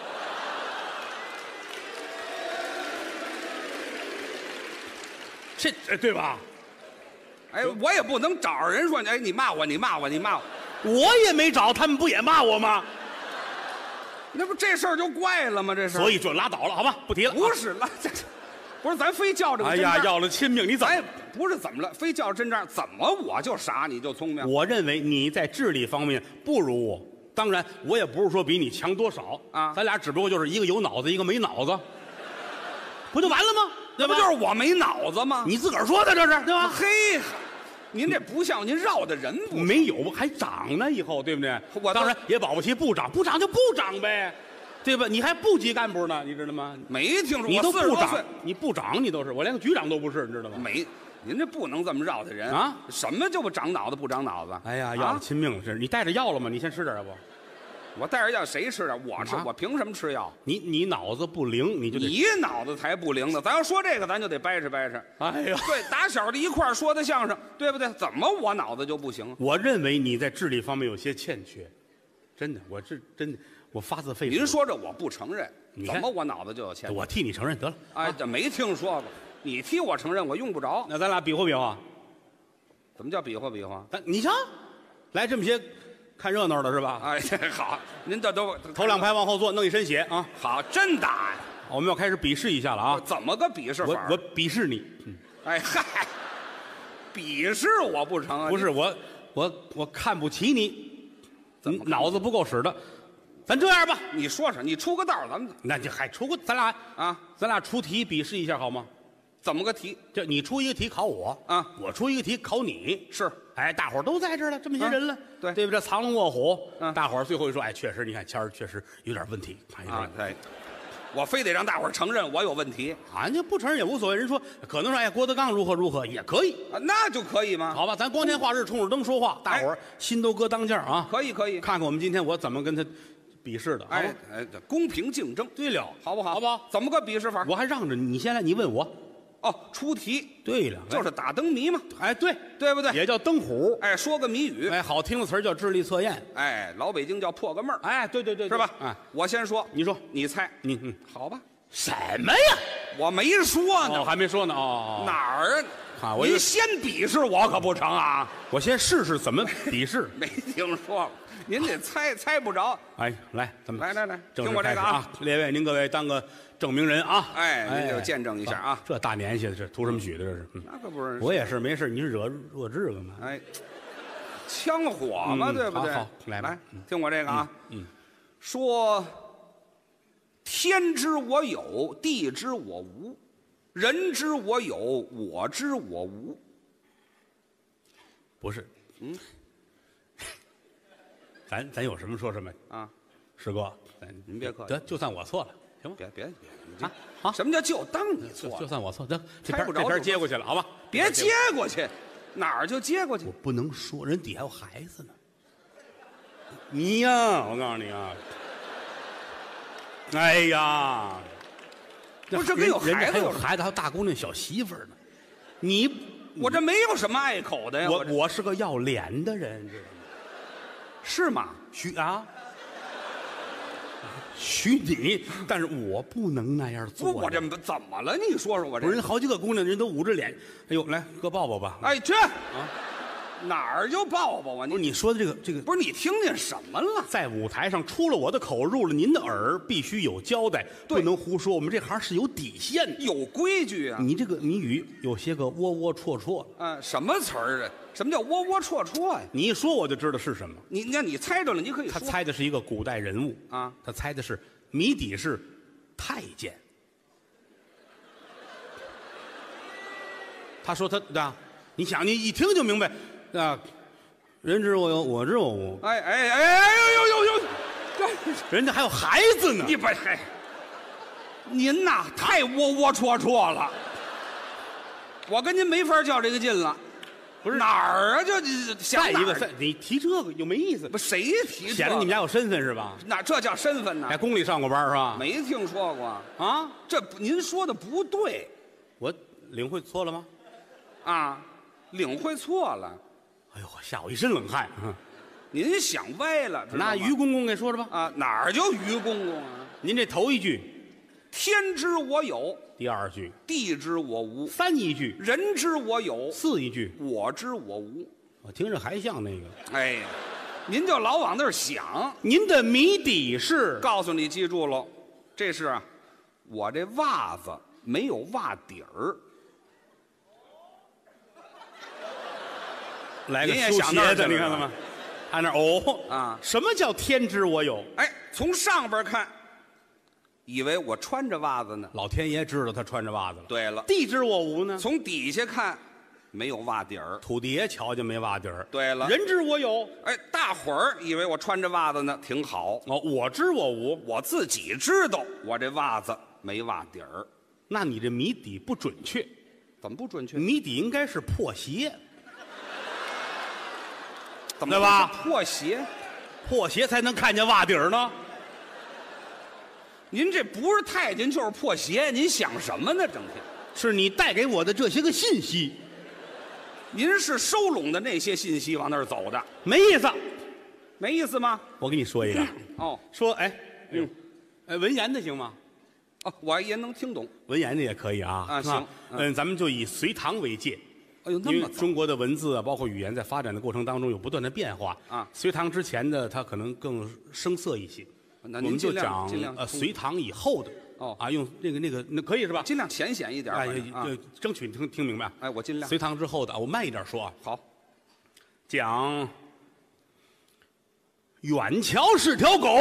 这呃对吧？ 哎，我也不能找着人说，哎，你骂我，你骂我，你骂我， 我也没找，他们不也骂我吗？ 那不这事儿就怪了吗？这事儿所以就拉倒了，好吧？不提了。 不是了，这不是咱非较这个哎呀， 真章要了亲命，你怎么？ 咱不是怎么了，非较真章，怎么我就傻，你就聪明？ 我认为你在智力方面不如我，当然我也不是说比你强多少啊咱俩只不过就是一个有脑子，一个没脑子，不就完了吗？对吧？ 这不就是我没脑子吗？ 你自个儿说的，这是对吧？ 嘿，您这不像，您绕的人不没有还长呢，以后对不对？ 我都当然也保不齐不长，不长就不长呗，对吧？你还部级干部呢，你知道吗？ 没听说， 你都我四十不长多岁， 你不长，你都是我连个局长都不是，你知道吗？ 没，您这不能这么绕的人啊！ 什么就不长脑子不长脑子？ 哎呀，要啊了亲命是，你带着药了吗？你先吃点要不？ 我带着药谁吃的？我吃， 啊我凭什么吃药？ 你你脑子不灵，你就得。 你脑子才不灵呢！咱要说这个，咱就得掰扯掰扯。 哎呀， 对，打小的一块儿说的相声，对不对？怎么我脑子就不行？ 我认为你在智力方面有些欠缺，真的，我这真的，我发自肺腑。 您说这我不承认， 你看怎么我脑子就有欠缺？ 我替你承认得了。 哎，这没听说过。你替我承认，我用不着。 那咱俩比划比划。 怎么叫比划比划？ 咱你瞧，来这么些看热闹的是吧？ 哎，这好，您这都头两排往后坐，弄一身血啊！ 好，真打呀！ 我们要开始比试一下了啊！ 怎么个比试法？ 我我鄙视你， 哎嗨，鄙视我不成啊？ 不是我我我看不起你，你脑子不够使的。咱这样吧， 你说说，你出个道，咱们那就还出个咱俩啊， 咱俩出题比试一下好吗？ 怎么个题？ 就你出一个题考我啊， 我出一个题考你。 是， 哎，大伙儿都在这儿了，这么些人了， 对对不对？藏龙卧虎， 嗯大伙儿最后一说，哎，确实，你看谦儿确实有点问题。哎啊，对，我非得让大伙儿承认我有问题啊，你不承认也无所谓。人说可能说，哎，郭德纲如何如何也可以， 啊，那就可以吗？ 好吧？咱光天化日冲着灯说话，大伙儿心都搁当间儿啊。 可以可以， 看看我们今天我怎么跟他比试的，好哎吧？ 哎，这公平竞争， 对了， 好不好？ 好不好？ 怎么个比试法？ 我还让着你，你先来，你问我。 哦，出题对了， 就是打灯谜嘛， 哎，对， 对不对？ 也叫灯虎， 哎，说个谜语， 哎，好听的词儿叫智力测验， 哎，老北京叫破个闷儿， 哎，对对对， 是吧？ 哎， 我先说， 你说， 你猜， 你嗯， 好吧？ 什么呀？ 我没说呢， 哦，还没说呢，哦， 哪儿啊？ 啊，我以为您先鄙视我可不成啊？ 我先试试怎么比试。 没听说过，您得猜，猜不着。 哎，来，咱们来来来， 正式听我这个啊开始啊！列位，您各位当个证明人啊！ 哎，您就见证一下啊。 这大年纪的，这图什么许的？这是，嗯那可不是， 我也是没事，你惹惹这个嘛？ 哎，枪火嘛， 嗯对不对？ 好好来吧来，听我这个啊。 嗯， 说天知我有，地知我无，人知我有，我知我无。 不是，嗯，咱咱有什么说什么啊， 师哥，咱您别客气得就算我错了，行吗？ 别别别，你这啊好什么叫就当你就就错了？ 算我错，得这边猜不着这边就接过去了，好吧？ 别接过去，哪儿就接过去我。不能说，人底下还有孩子呢。你呀，我告诉你啊，哎呀， 不是这跟有人家孩子有什么还有孩子，还有大姑娘、小媳妇儿呢。你我这没有什么碍口的呀， 我这我是个要脸的人，知道吗？ 是吗？ 许啊，许你，但是我不能那样做不， 呀。 我这怎么了？你说说我这不是人好几个姑娘，人都捂着脸。哎呦，来哥抱抱吧。 哎，去啊， 哪儿就抱抱啊？你不是你说的这个这个， 不是你听见什么了？ 在舞台上出了我的口，入了您的耳，必须有交代， 对不能胡说。我们这行是有底线的。 有规矩啊！ 你这个谜语有些个窝窝戳戳的， 啊，什么词儿啊？什么叫窝窝戳戳呀？ 你一说我就知道是什么。 你那你猜着了，你可以他说猜的是一个古代人物啊， 他猜的是谜底是太监。他说他啊，你想你一听就明白啊，人知我有，我知我无， 哎哎哎哎呦呦呦呦，这人家还有孩子呢。 你不嘿，您呐太窝窝戳戳了，我跟您没法较这个劲了。 不是哪儿啊？就想再一个， 哪儿再你提这个又没意思， 不谁提这显得你们家有身份是吧？ 那这叫身份呢在？宫里上过班是吧？ 没听说过啊， 这不您说的不对我领会错了吗？ 啊，领会错了， 哎呦，吓我一身冷汗。嗯您想歪了。知道吗拿于公公给说说吧。 啊，哪儿就于公公啊？ 您这头一句， 天知我有， 第二句， 地知我无， 三一句， 人知我有， 四一句， 我知我无。 我听着还像那个。 哎呀，您就老往那儿想。 您的谜底是告诉你，记住喽，这是啊，我这袜子没有袜底儿。 来个您也修鞋的， 想那儿去了你看了吗？他那儿哦啊什么叫天知我有？ 哎，从上边看，以为我穿着袜子呢。 老天爷知道他穿着袜子了。 对了， 地知我无呢？ 从底下看，没有袜底儿。 土地爷瞧见没袜底儿。 对了， 人知我有。 哎，大伙儿以为我穿着袜子呢，挺好。 哦，我知我无。 我自己知道，我这袜子没袜底儿。 那你这谜底不准确， 怎么不准确？ 谜底应该是破鞋。 怎么对吧会是破鞋？ 破鞋才能看见袜底儿呢。 您这不是太监就是破鞋，您想什么呢？整天， 是你带给我的这些个信息， 您是收拢的那些信息往那儿走的， 没意思。 没意思吗？ 我给你说一个， 哦说哎，嗯，哎，文言的行吗？ 哦，我也能听懂。 文言的也可以啊。 啊行嗯嗯，咱们就以隋唐为界。 哎呦，那因为么早中国的文字啊，包括语言，在发展的过程当中有不断的变化啊隋唐之前的它可能更生涩一些， 那我们就您尽量讲尽量呃隋唐以后的哦啊，用那个那个那可以是吧？ 尽量浅显一点。 哎， 反正啊对，争取听听明白。 哎，我尽量隋唐之后的啊，我慢一点说啊， 好。 讲远瞧是条狗，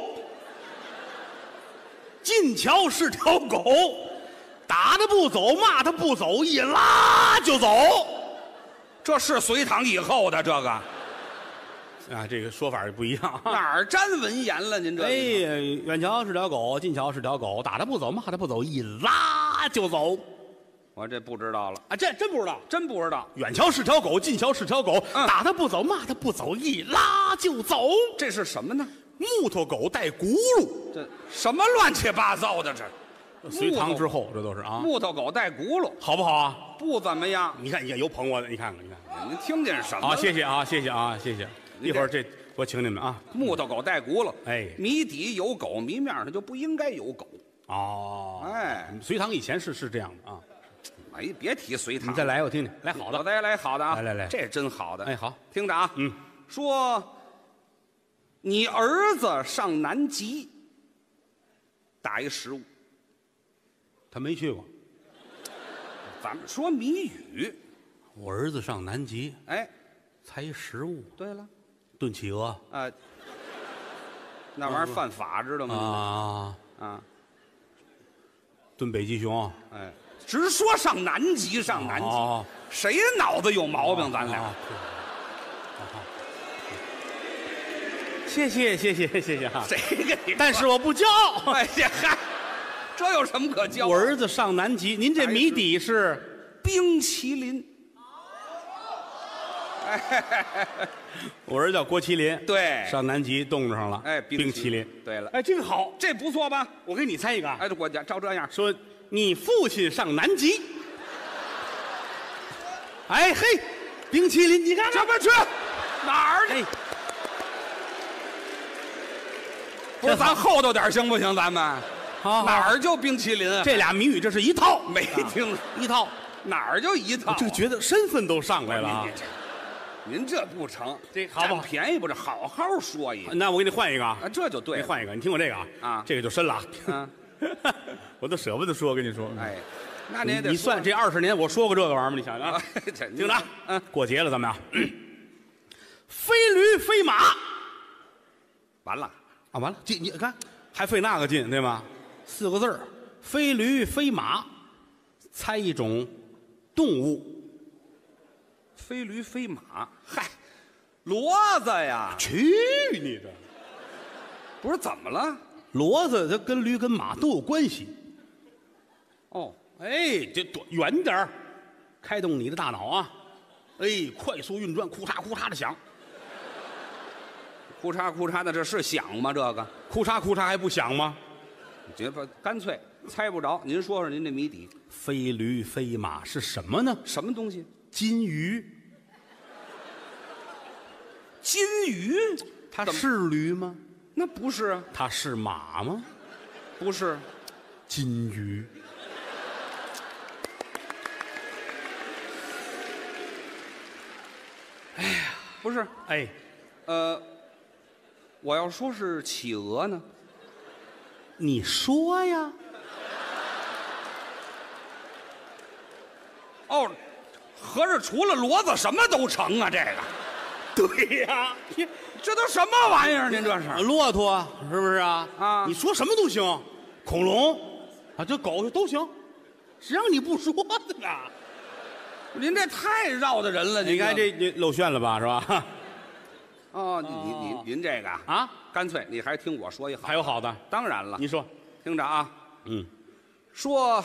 近瞧是条狗，打他不走，骂他不走，一拉就走。 这是隋唐以后的这个啊，这个说法也不一样。 哪儿沾文言了？您这哎呀，远瞧是条狗，近瞧是条狗，打他不走，骂他不走，一拉就走。 我这不知道了， 啊，这真不知道。 真不知道。 远瞧是条狗，近瞧是条狗， 嗯打他不走，骂他不走，一拉就走。 这是什么呢？ 木头狗带轱辘， 这什么乱七八糟的？这隋唐之后这都是啊， 木头狗带轱辘， 好不好啊？ 不怎么样。 你看，你看有捧我的，你看看，你看。 您听见什么了？ 好，谢谢啊，谢谢啊，谢谢。 你一会儿这我请你们啊。 木头狗带轱辘， 哎谜底有狗，谜面上就不应该有狗。 哦， 哎， 隋唐以前是是这样的啊。 哎，别提隋唐。 你再来，我听听。来好的， 我再来好的啊！ 来来来这真好的。 哎好， 听着啊， 嗯， 说你儿子上南极打一食物， 他没去过。 咱们说谜语。 我儿子上南极， 哎， 采一食物， 对了， 炖企鹅啊，那玩意儿犯法，知道吗？ 啊， 啊， 炖北极熊。 哎，直说上南极，上南极， 哦谁脑子有毛病？咱俩啊谢谢谢谢谢谢哈。 谁给你？ 但是我不骄傲。 哎呀嗨，这有什么可教？ 我儿子上南极，您这谜底是冰淇淋。 我儿子叫郭麒麟， 对上南极冻着上了， 哎， 冰淇淋。 对了， 哎，这个好， 这不错吧？ 我给你猜一个啊， 哎，我家照这样， 说你父亲上南极，哎嘿，冰淇淋，你看看， 这不去哪儿去？ 哎， 不是，咱厚道点行不行？咱们好哪儿就冰淇淋啊？ 这俩谜语这是一套， 没听一套， 哪儿就一套啊？ 这个觉得身份都上来了啊您。这您这不成， 这好不好占便宜不是？好好说一个那我给你换一个啊， 啊，这就对了。 给你换一个，你听我这个啊， 啊这个就深了， 嗯， 我都舍不得说，跟你说， 哎，那您你也得你算这二十年我说过这个玩意儿吗？你想想啊， 这听着啊， 嗯， 过节了咱们啊，飞驴飞马完了， 啊，完了，这你看还费那个劲对吗？四个字儿，飞驴飞马，猜一种动物。 飞驴飞马，嗨，骡子呀， 去你的！ 不是怎么了？ 骡子它跟驴跟马都有关系。 哦， 哎，这多远点儿，开动你的大脑啊！哎，快速运转，库嚓库嚓的响， 哭嚓哭嚓的，这是响吗？这个， 库嚓库嚓还不响吗？ 这不干脆猜不着。您说说您这谜底， 飞驴飞马是什么呢？ 什么东西？ 金鱼， 金鱼？怎么它是驴吗？ 那不是啊， 它是马吗？ 不是。 金鱼。 不是， 哎， 呃，我要说是企鹅呢， 你说呀？ 哦，合着除了骡子什么都成啊？这个， 对呀， 这都什么玩意儿？您这是？ 骆驼是不是啊？ 啊你说什么都行，恐龙啊，这狗都行，谁让你不说的呢？ 您这太绕的人了。 你看这这这露馅了吧，是吧？ 哦，您您您您这个啊， 啊， 干脆你还是听我说一好。 还有好的， 当然了， 你说， 听着啊， 嗯， 说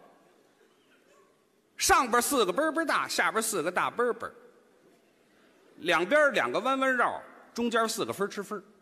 上边四个奔奔大，下边四个大奔奔，两边两个弯弯绕， 中间四个分吃分。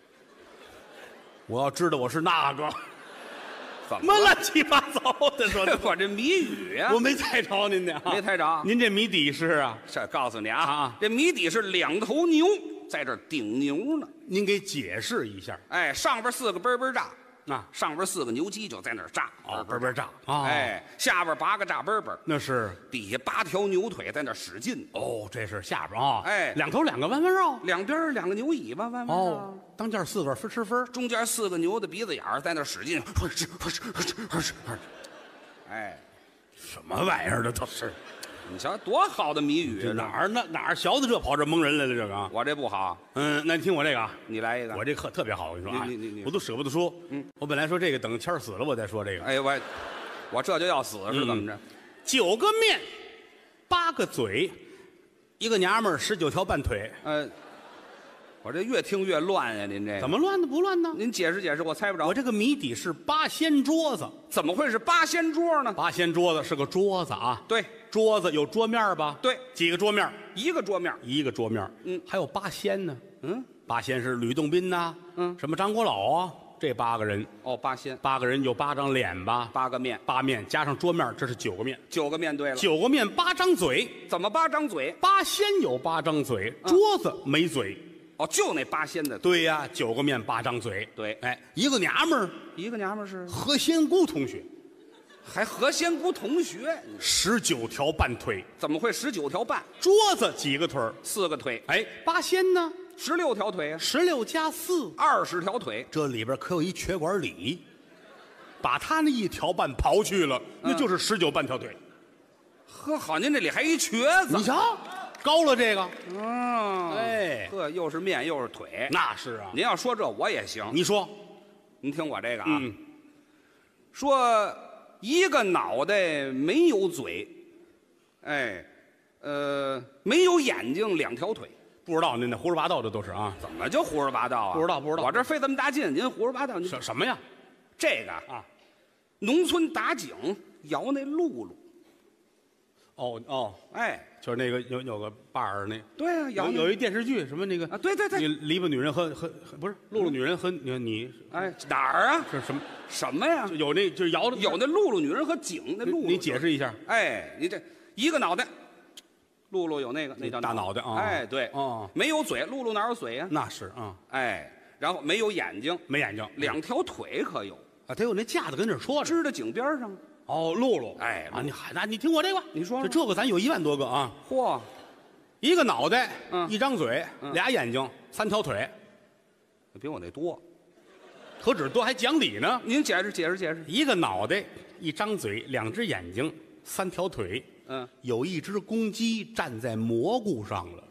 我要知道我是那个， 怎什么乱七八糟的说的， 我这谜语呀、 我没猜着您的啊， 没猜着。 您这谜底是啊？ 这告诉你啊， 啊这谜底是两头牛在这儿顶牛呢。 您给解释一下哎，上边四个嘣嘣炸， 啊？ 上边四个牛鸡就在那儿炸， 哦，嘣嘣炸啊！， 哎，下边八个炸嘣嘣， 那是底下八条牛腿在那儿使劲， 哦，这是下边啊， 哎两头两个弯弯绕两边两个牛尾巴弯弯哦绕， 当间四个分吃分， 中间四个牛的鼻子眼儿在那儿使劲，噗嗤噗嗤噗嗤噗嗤噗嗤哎， 什么玩意儿这都是？ 你瞧多好的谜语啊！ 这哪儿那哪儿学的这跑这蒙人来了这个啊？ 我这不好， 嗯，那你听我这个啊， 你来一个。 我这课特别好，我跟你说啊， 你你你你我都舍不得说。 嗯， 我本来说这个等谦儿死了我再说这个。 哎，我我这就要死是怎么着？ 九个面，八个嘴，一个娘们儿十九条半腿， 呃，我这越听越乱呀！您这个怎么乱的不乱呢？ 您解释解释，我猜不着。 我这个谜底是八仙桌子， 怎么会是八仙桌呢？ 八仙桌子是个桌子啊， 对， 桌子有桌面吧？ 对， 几个桌面？ 一个桌面。 一个桌面。 嗯， 还有八仙呢。 嗯， 八仙是吕洞宾呐， 嗯什么张国老啊，这八个人， 哦，八仙， 八个人有八张脸吧？ 八个面， 八面加上桌面，这是九个面。 九个面对了。 九个面八张嘴， 怎么八张嘴？ 八仙有八张嘴， 嗯桌子没嘴。 哦，就那八仙的。 对呀，九个面八张嘴。 对哎，一个娘们儿， 一个娘们儿是何仙姑同学， 还何仙姑同学， 十九条半腿， 怎么会十九条半？ 桌子几个腿儿？ 四个腿， 哎，八仙呢？ 十六条腿啊， 十六加四， 二十条腿。 这里边可有一瘸管李，把他那一条半刨去了，那就是十九半条腿。 呵，好，您这里还一瘸子。 你瞧，高了这个， 嗯， 哎呵，又是面又是腿。 那是啊。 您要说这我也行。 你说， 您听我这个啊， 嗯， 说一个脑袋没有嘴，哎，呃，没有眼睛，两条腿。 不知道您那胡说八道的都是啊？ 怎么就胡说八道啊？ 不知道不知道我这费这么大劲，您胡说八道。您什什么呀？ 这个啊， 农村打井摇那露露， 哦哦， 哎， 就是那个有有个把儿那。 对啊，摇那有有一电视剧，什么那个啊，对对对， 那篱笆女人和和和不是露露女人和你看你哎，哪儿啊？ 是什么？ 什么呀就？有那就是摇的有那露露女人和井那露露， 你解释一下。 哎，你这一个脑袋，露露有那个那叫大脑袋啊哎，对， 哦， 没有嘴，露露哪有嘴呀？ 那是啊， 哎，然后没有眼睛， 没眼睛， 两条腿可有， 啊，得有那架子跟这儿说着。 支在井边上。 哦，露露， 哎啊，你那你听我这个， 你说说就这个咱有一万多个啊， 嚯， 一个脑袋， 嗯一张嘴， 嗯俩眼睛，三条腿， 比我那多。 何止多还讲理呢？ 您解释解释解释。 一个脑袋，一张嘴，两只眼睛，三条腿， 嗯， 有一只公鸡站在蘑菇上了。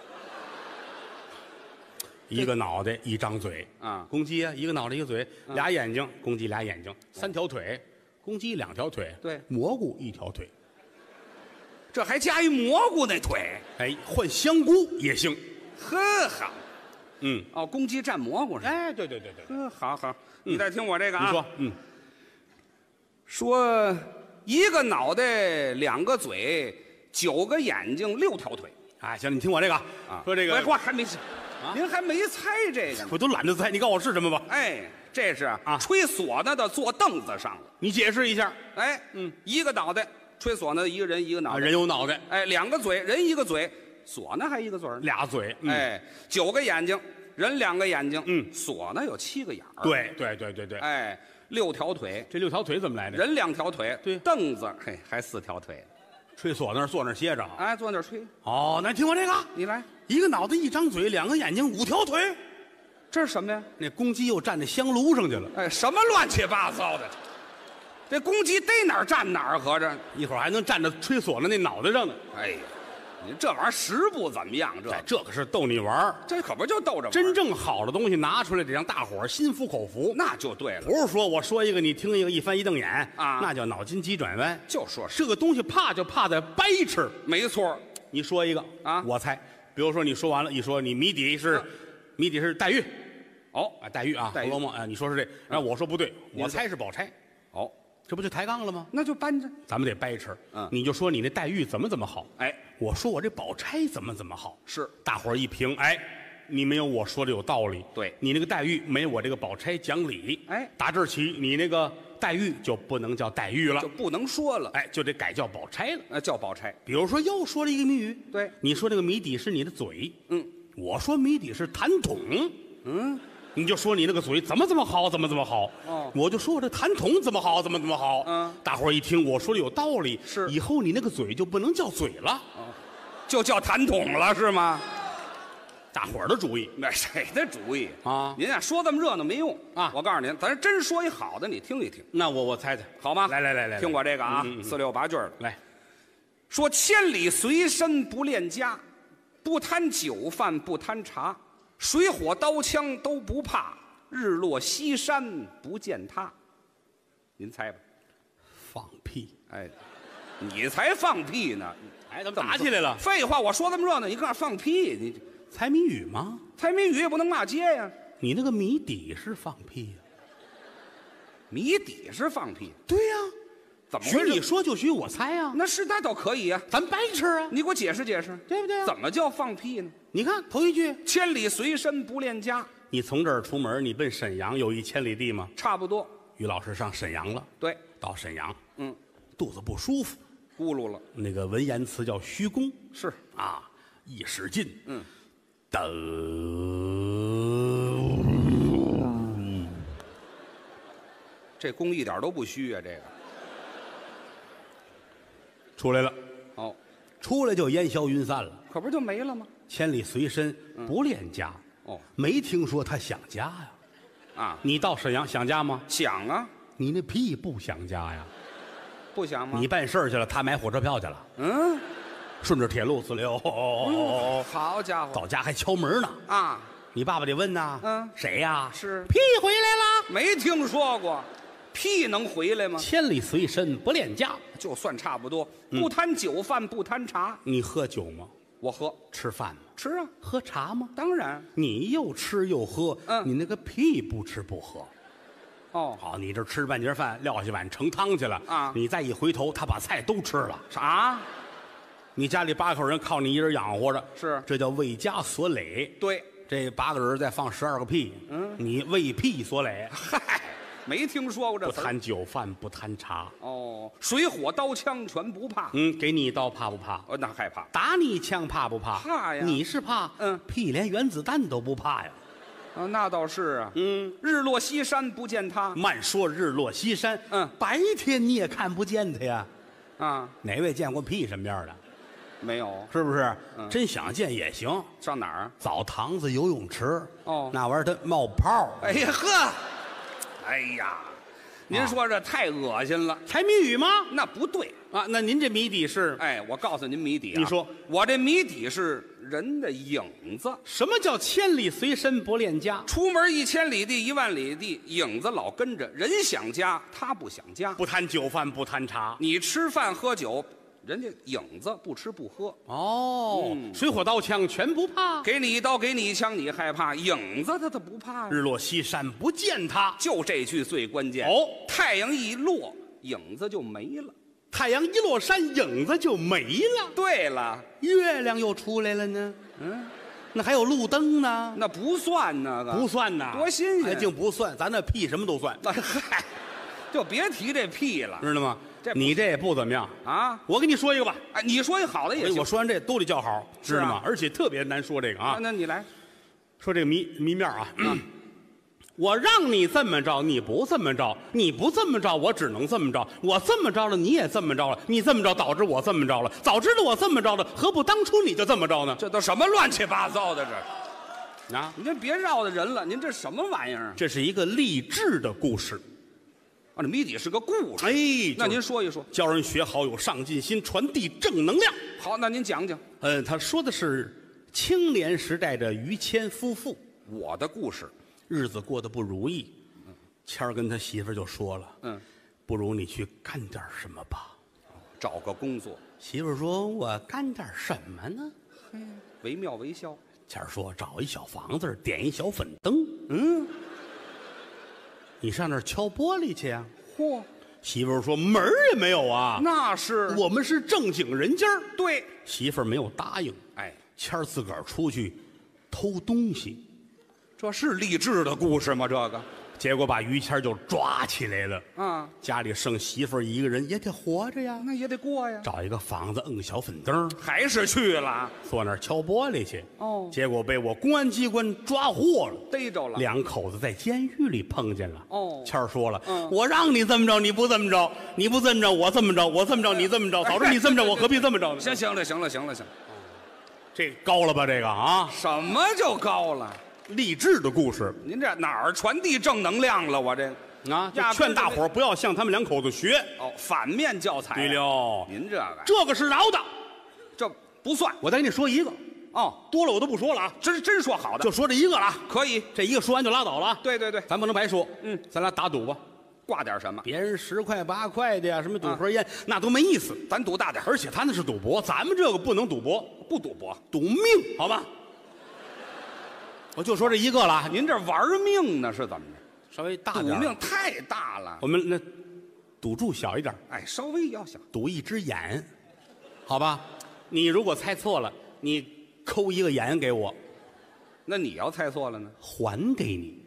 一个脑袋，一张嘴啊公鸡啊，一个脑袋一个嘴， 嗯俩眼睛，公鸡俩眼睛，三条腿，公鸡两条腿， 对蘑菇一条腿， 这还加一蘑菇那腿， 哎，换香菇也行， 呵好。 嗯， 哦，公鸡蘸蘑菇是吧？ 哎，对对对对， 呵，好好，你再听我这个啊。 你说，嗯， 说一个脑袋，两个嘴，九个眼睛，六条腿哎，行，你听我这个啊，说这个喂我还没， 啊您还没猜这个呢。 我都懒得猜，你告诉我是什么吧？ 哎，这是啊吹唢呐的坐凳子上了。 你解释一下。 哎， 嗯， 一个脑袋，吹唢呐的一个人一个脑啊， 袋。 人有脑袋， 哎，两个嘴，人一个嘴，唢呐还一个嘴儿呢。 俩嘴，嗯， 哎，九个眼睛，人两个眼睛， 嗯唢呐有七个眼儿。， 对对对对对， 哎，六条腿， 这六条腿怎么来的？ 人两条腿， 对凳子嘿还四条腿。 吹唢呐坐那儿歇着啊。 哎，坐那儿吹， 哦，那听我这个， 你来， 一个脑袋，一张嘴，两个眼睛，五条腿。 这是什么呀？ 那公鸡又站在香炉上去了， 哎，什么乱七八糟的？这公鸡逮哪儿站哪儿，合着。 一会儿还能站着吹唢呐那脑袋上呢。 哎呀，你这玩意儿实不怎么样，这哎，这可是逗你玩儿。 这可不就逗着玩儿真正好的东西拿出来，得让大伙儿心服口服。 那就对了， 不是说我说一个你听一个，一翻一瞪眼啊那叫脑筋急转弯。 就说是这个东西怕就怕在掰扯。 没错。 你说一个啊我猜。比如说你说完了，一说你谜底是啊谜底是黛玉哦啊，黛玉啊，《 黛玉红楼梦》啊，你说是这，然后我说不对， 你说我猜是宝钗， 哦， 这不就抬杠了吗？ 那就搬着。 咱们得掰扯。 嗯你就说你那黛玉怎么怎么好， 哎， 我说我这宝钗怎么怎么好， 是大伙儿一评，哎， 你没有我说的有道理。 对， 你那个黛玉没有我这个宝钗讲理。 哎， 打这儿起，你那个黛玉就不能叫黛玉了， 就不能说了， 哎，就得改叫宝钗了。 那叫宝钗。 比如说，又说了一个谜语。 对， 你说这个谜底是你的嘴， 嗯， 我说谜底是痰桶， 嗯， 你就说你那个嘴怎么怎么好，怎么怎么好。 哦， 我就说我这痰桶怎么好，怎么怎么好。 嗯， 大伙儿一听我说的有道理， 是以后你那个嘴就不能叫嘴了， 就叫痰桶了是吗？ 大伙儿的主意那谁的主意啊。 您呀说这么热闹没用啊我告诉您，咱真说一好的，你听一听， 那我我猜猜好吗？ 来来来来， 听我这个啊， 嗯嗯嗯四六八句儿的来， 说千里随身不恋家，不贪酒饭不贪茶，水火刀枪都不怕，日落西山不见他。您猜吧？ 放屁！ 哎，你才放屁呢！ 哎，怎么打起来了？ 废话，我说这么热闹，你搁那放屁？你猜谜语吗？ 猜谜语也不能骂街呀。 你那个谜底是放屁呀？ 谜底是放屁， 对呀， 怎么回事？ 许你说就许我猜呀， 那是那倒可以呀， 咱白吃啊， 你给我解释解释， 对不对？ 怎么叫放屁呢？ 你看头一句， 千里随身不恋家， 你从这儿出门，你奔沈阳有一千里地吗？ 差不多。 于老师上沈阳了， 对， 到沈阳， 嗯， 肚子不舒服， 咕噜了， 那个文言词叫虚功是啊，一使劲， 嗯， 得， 这功一点都不虚啊，这个。 出来了， 哦， 出来就烟消云散了。 可不是就没了吗？ 千里随身不恋家， 哦， 没听说他想家呀。 啊， 你到沈阳想家吗？ 想啊， 你那屁不想家呀？ 不想吗？ 你办事儿去了，他买火车票去了， 嗯， 顺着铁路四溜， 好家伙到家还敲门呢。 啊， 你爸爸得问呐， 嗯谁呀？ 是屁回来了， 没听说过，屁能回来吗？ 千里随身不恋家。 就算差不多，不贪酒饭不贪茶， 你喝酒吗？ 我喝吃饭吗？ 吃啊， 喝茶吗？ 当然你又吃又喝， 嗯你那个屁不吃不喝。 哦， 好，你这吃半截饭，撂下碗盛汤去了啊你再一回头，他把菜都吃了。 啥？ 你家里八口人靠你一人养活着， 是这叫为家所累。 对， 这八个人再放十二个屁， 嗯你为屁所累。 嗨，没听说过这词儿不贪酒饭，不贪茶。 哦，水火刀枪全不怕， 嗯，给你一刀怕不怕？ 哦，那害怕打你一枪怕不怕？ 怕呀你是怕， 嗯屁连原子弹都不怕呀。 啊，那倒是啊。 嗯， 日落西山不见他慢说日落西山， 嗯白天你也看不见他呀。 啊， 哪位见过屁什么样的？ 没有， 是不是？ 嗯真想见也行。 上哪儿？ 澡堂子、游泳池， 哦那玩意儿它冒泡。 哎呀呵，哎呀，您说这太恶心了， 猜谜语吗？ 那不对。 啊，那您这谜底是？ 哎，我告诉您谜底啊， 你说我这谜底是人的影子。 什么叫千里随身不恋家？ 出门一千里地，一万里地，影子老跟着。人想家，他不想家。 不贪酒饭，不贪茶。 你吃饭喝酒，人家影子不吃不喝。 哦， 嗯水火刀枪全不怕。 给你一刀，给你一枪，你害怕？影子他他不怕呀。 日落西山不见他。 就这句最关键。 哦， 太阳一落，影子就没了。 太阳一落山，影子就没了。 对了， 月亮又出来了呢。 嗯， 那还有路灯呢。 那不算那个， 不算呐， 多新鲜还净不算，咱那屁什么都算， 那嗨，就别提这屁了知道吗？ 这不你这也不怎么样。 啊！ 我跟你说一个吧， 哎，你说一好的也行。 我说完这都得叫好，知道是啊吗？而且特别难说这个啊那。那你来， 说这个谜谜面啊，我让你这么着，你不这么着，你不这么着，我只能这么着，我这么着了，你也这么着了，你这么着导致我这么着了，早知道我这么着了，何不当初你就这么着呢？ 这都什么乱七八糟的这？ 啊， 您别绕的人了，您这什么玩意儿啊？ 这是一个励志的故事。 啊，这谜底是个故事。 哎， 那您就是说一说。 教人学好，有上进心，传递正能量。 好，那您讲讲嗯，他说的是青年时代的于谦夫妇， 我的故事。 日子过得不如意。谦儿跟他媳妇儿就说了， 嗯， 不如你去干点什么吧。 找个工作， 媳妇儿说：“我干点什么呢惟妙惟肖。？” 谦儿说：“找一小房子，点一小粉灯， 嗯， 你上那儿敲玻璃去呀。 嚯，” 媳妇儿说：“门儿也没有啊， 那是我们是正经人家儿。 对。” 媳妇儿没有答应。 哎， 谦儿自个儿出去， 偷东西， 这是励志的故事吗？这个结果把于谦就抓起来了。 啊， 家里剩媳妇儿一个人，也得活着呀， 那也得过呀， 找一个房子，摁个小粉灯， 还是去了坐那儿敲玻璃去。 哦， 结果被我公安机关抓获了。 逮着了。 两口子在监狱里碰见了。 哦谦儿说了， 嗯我让你这么着，你不这么着，你不这么着，我这么着，我这么着，你这么着，早知道你这么着，我何必这么着呢？ 行行了，行了，行了，行了。 这高了吧？这个啊， 什么就高了？ 励志的故事您这哪儿传递正能量了？我这啊，就压根儿劝大伙儿不要向他们两口子学。 哦，反面教材、啊。 对了， 您这个这个是饶的， 这不算我再跟你说一个， 哦， 多了我都不说了啊， 真真说好的就说这一个了啊。 可以。 这一个说完就拉倒了啊。 对对对， 咱不能白说。 嗯， 咱俩打赌吧， 挂点什么？ 别人十块八块的呀，什么赌盒烟，那都没意思。 咱赌大点儿， 而且他那是赌博，咱们这个不能赌博， 不赌博。 赌命，好吧？我就说这一个了，您您这玩命呢是怎么着？ 稍微大赌点儿命太大了。 我们那赌注小一点， 哎，稍微要小。 赌一只眼，好吧？你如果猜错了，你抠一个眼给我， 那你要猜错了呢？ 还给你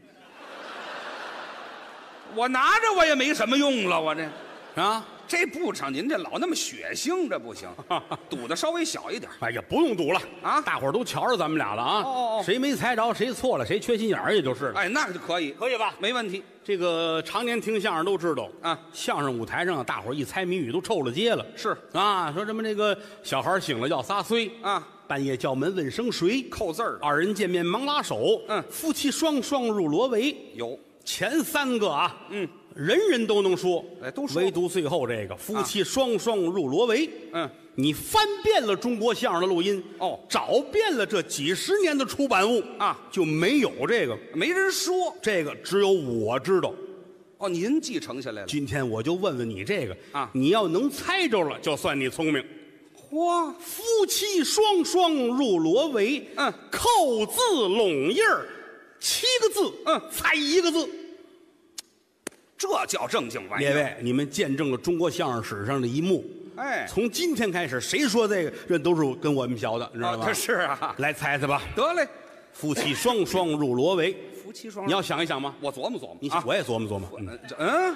我拿着我也没什么用了，我这啊！ 这不成，您这老那么血腥，这不行。赌的稍微小一点。 哎呀，不用赌了啊大伙儿都瞧着咱们俩了啊！ 哦哦哦谁没猜着，谁错了，谁缺心眼儿，也就是了。 哎，那就可以， 可以吧？ 没问题这个常年听相声都知道啊， 相声舞台上大伙儿一猜谜语都臭了街了。 是啊，说什么那个小孩醒了要撒虽啊， 半夜叫门问声谁， 扣字儿的二人见面忙拉手， 嗯夫妻双双入罗围。 有。 前三个啊， 嗯， 人人都能说， 哎都说唯独最后这个夫妻双双入罗围。 嗯， 你翻遍了中国相声的录音， 哦找遍了这几十年的出版物啊， 就没有这个， 没人说。 这个只有我知道。 哦，您继承下来了。 今天我就问问你这个啊你要能猜着了，就算你聪明。 嚯， 夫妻双双入罗围， 嗯， 扣字拢印儿，七个字， 嗯猜一个字。 这叫正经玩意儿。 列位，你们见证了中国相声史上的一幕。 哎， 从今天开始，谁说这个，这都是跟我们学的，你知道啊， 吗？ 这是啊。 来猜猜吧。 得嘞， 夫妻双双入罗围， 夫妻双。 你要想一想吗？ 我琢磨琢磨。 你啊， 我也琢磨琢磨。嗯嗯这嗯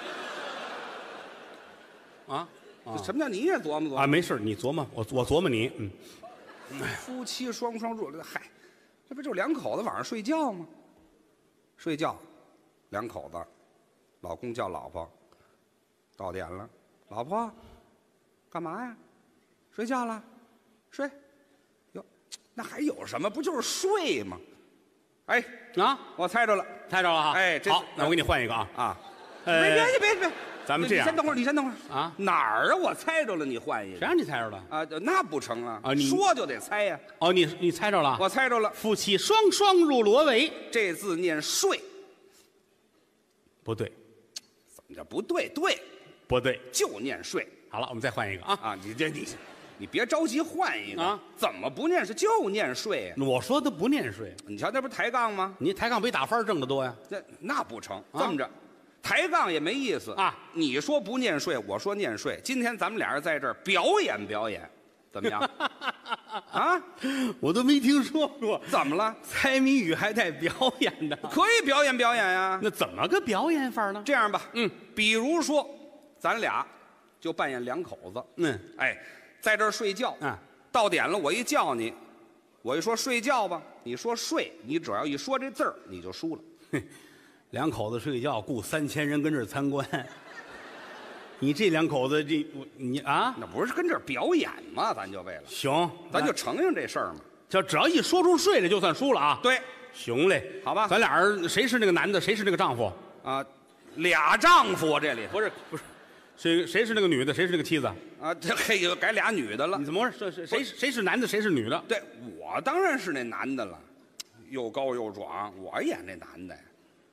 啊这什么叫你也琢磨琢磨？ 啊，没事，你琢磨，我我琢磨你。嗯， 夫妻双双入，嗨，这不就两口子晚上睡觉吗？睡觉，两口子，老公叫老婆，到点了，老婆，干嘛呀？睡觉了，睡。哟，那还有什么？不就是睡吗？哎， 啊， 我猜着了猜着了哈。 哎这好，那我给你换一个啊。 啊！ 呃别别别别， 咱们这样你先等会儿，你先等会儿啊哪儿啊？我猜着了，你换一个谁让你猜着了？ 啊？那不成啊！ 啊你说就得猜呀。 哦，你你猜着了？ 我猜着了， 夫妻双双入罗围， 这字念睡， 不对， 怎么叫不对？对， 不对。 就念睡好了，我们再换一个啊。 啊！你这你你别着急换一个啊！ 怎么不念是就念睡呀？ 我说的不念睡， 你瞧，这不是抬杠吗？ 你抬杠比打分挣得多呀。 这那不成， 啊这么着，抬杠也没意思啊！ 你说不念睡，我说念睡，今天咱们俩人在这儿表演表演，怎么样？啊？ 我都没听说过怎么了？ 猜谜语还带表演的， 可以表演表演呀。 那怎么个表演法呢？ 这样吧，嗯，比如说，咱俩就扮演两口子， 嗯哎，在这儿睡觉， 啊， 到点了，我一叫你，我一说睡觉吧，你说睡，你只要一说这字儿，你就输了。 两口子睡觉，雇三千人跟这儿参观。你这两口子，这我你啊， 那不是跟这儿表演吗？咱就为了， 行， 咱就承认这事儿嘛。 就只要一说出睡来，就算输了啊。 对， 行嘞， 好吧咱俩人谁是那个男的，谁是那个丈夫？ 啊，俩丈夫啊这里不是不是，谁谁是那个女的，谁是那个妻子？ 啊，这嘿又改俩女的了你。怎么回事？这是谁谁是男的，谁是女的？ 对，我当然是那男的了，又高又壮，我演那男的呀。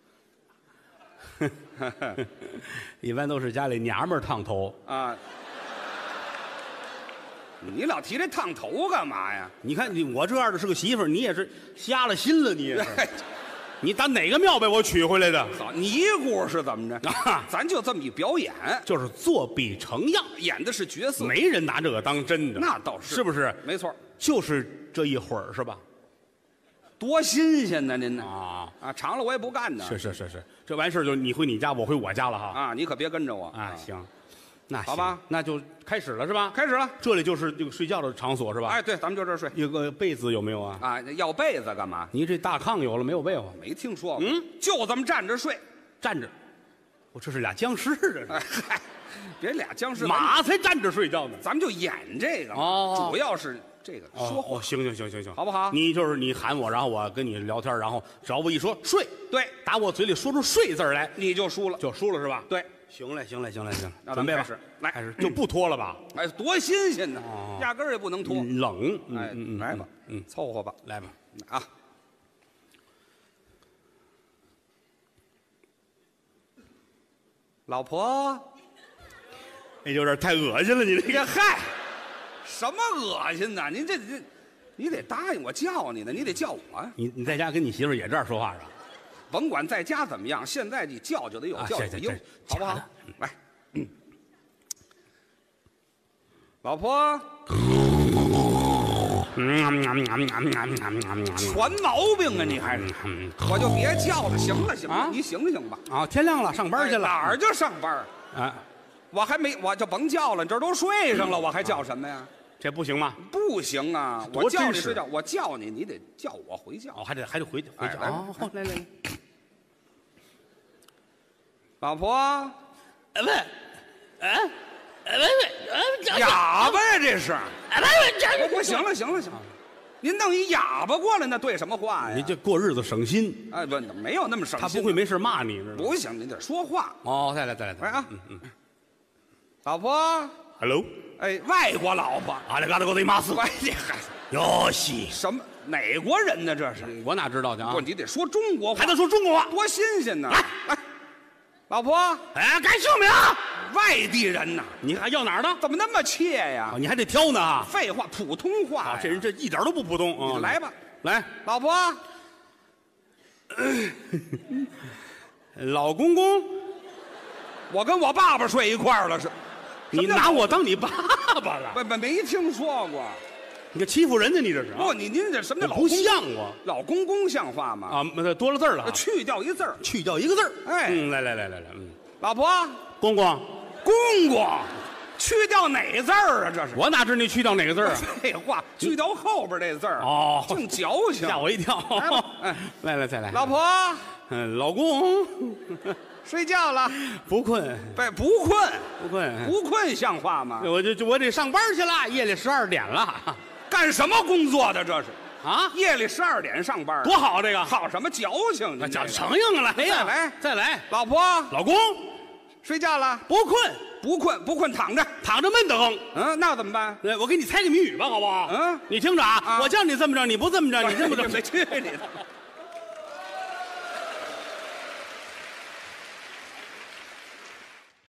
一般都是家里娘们儿烫头。 啊，你老提这烫头干嘛呀？ 你看你我这样的是个媳妇儿，你也是瞎了心了，你也是。你打哪个庙被我娶回来的？ 好，尼姑是怎么着？ 啊咱就这么一表演， 就是作比成样， 演的是角色。 没人拿这个当真的。 那倒是， 是不是？ 没错， 就是这一会儿是吧？ 多新鲜呢！您呢？ 啊啊，尝了我也不干呢。 是是是是，这完事儿就你回你家，我回我家了哈。 啊，你可别跟着我啊，行，那好吧行，那就开始了是吧？ 开始了。 这里就是这个睡觉的场所是吧？ 哎，对，咱们就这儿睡有个被子有没有啊？ 啊。要被子干嘛？ 你这大炕有了没有被窝？ 没听说过。 嗯， 就这么站着睡。 站着，我这是俩僵尸，这是哎嗨，别俩僵尸， 马才站着睡觉呢。 咱们就演这个嘛。 哦主要是这个说话哦，行行行行行， 好不好你就是你喊我，然后我跟你聊天，然后只要我一说睡， 对， 打我嘴里说出睡字儿来， 你就输了。 就输了是吧？ 对， 行嘞，行嘞，行嘞，行， 那咱准备吧们开始，来开始就不脱了吧？ 哎，多新鲜呢哦， 压根儿也不能脱。 嗯冷，嗯哎嗯嗯， 来吧， 嗯， 凑合吧， 来吧， 啊。老婆， 那有点太恶心了，你这个这嗨，什么恶心呐？您这这，你得答应我叫你呢，你得叫我呀。 你你在家跟你媳妇儿也这样说话是吧？ 甭管在家怎么样，现在你叫就得有啊叫有应这这这， 好不好假的？ 来，嗯老婆，全毛病啊！你还是，我就别叫了，行了行了啊， 你醒醒吧。 啊，天亮了，上班去了。 哎哪儿就上班？ 啊？ 我还没，我就甭叫了，你这都睡上了，我还叫什么呀？ 这不行吗？ 不行啊！ 多我叫真实你睡觉，我叫你，你得叫我回觉。 哦，还得还得回去回去。 哎来哦，好来来来， 老婆， 哎喂，哎，哎喂喂， 哑巴呀这是！ 哎喂喂，这不不行了行了行了，您弄一哑巴过来，那对什么话呀？ 你这过日子省心， 哎不，没有那么省心。 他不会没事骂你，知道吗？ 不行，你得说话。 哦，再来再来再来来啊嗯嗯老婆， ，Hello， 哎，外国老婆， 阿里嘎多ございます。 哎这还哟西， 什么哪国人呢？这是我哪知道去啊不？？你得说中国话， 还得说中国话。 多新鲜呢！来，老婆， 哎，该姓名， 外地人呐， 你还要哪儿的？ 怎么那么怯呀哦，？你还得挑呢啊！ 废话，普通话啊呀。 这人这一点都不普通啊！ 来吧， 来， 老婆， 老公公， 我跟我爸爸睡一块儿了是？ 你拿我当你爸爸了？ 不不，没听说过。 你这欺负人呢？你这是啊？ 不，你您这什么叫老不公像我老公公像话吗？ 啊！那多了字儿了啊， 去掉一字儿。 去掉一个字儿。 哎嗯，来来来来来，嗯， 老婆， 公公， 公公，去掉哪字儿啊？这是。 我哪知你去掉哪个字儿啊？ 废话，去掉后边这字儿。 哦净矫情。 吓我一跳！ 来吧哎来来再来， 老婆嗯，老公睡觉了， 不困不不困， 不困， 不困像话吗？ 我就就我得上班去了，夜里十二点了干什么工作的这是？ 啊， 夜里十二点上班， 多好这个， 好什么矫情？ 那叫您这个承应了，哎呀， 再来再来， 老婆老公睡觉了， 不困， 不困不困躺着。 躺着闷得慌。 嗯，那怎么办？ 来，我给你猜个谜语吧，好不好？ 嗯你听着啊， 啊我叫你这么着，你不这么着，你这么着， 没去你的！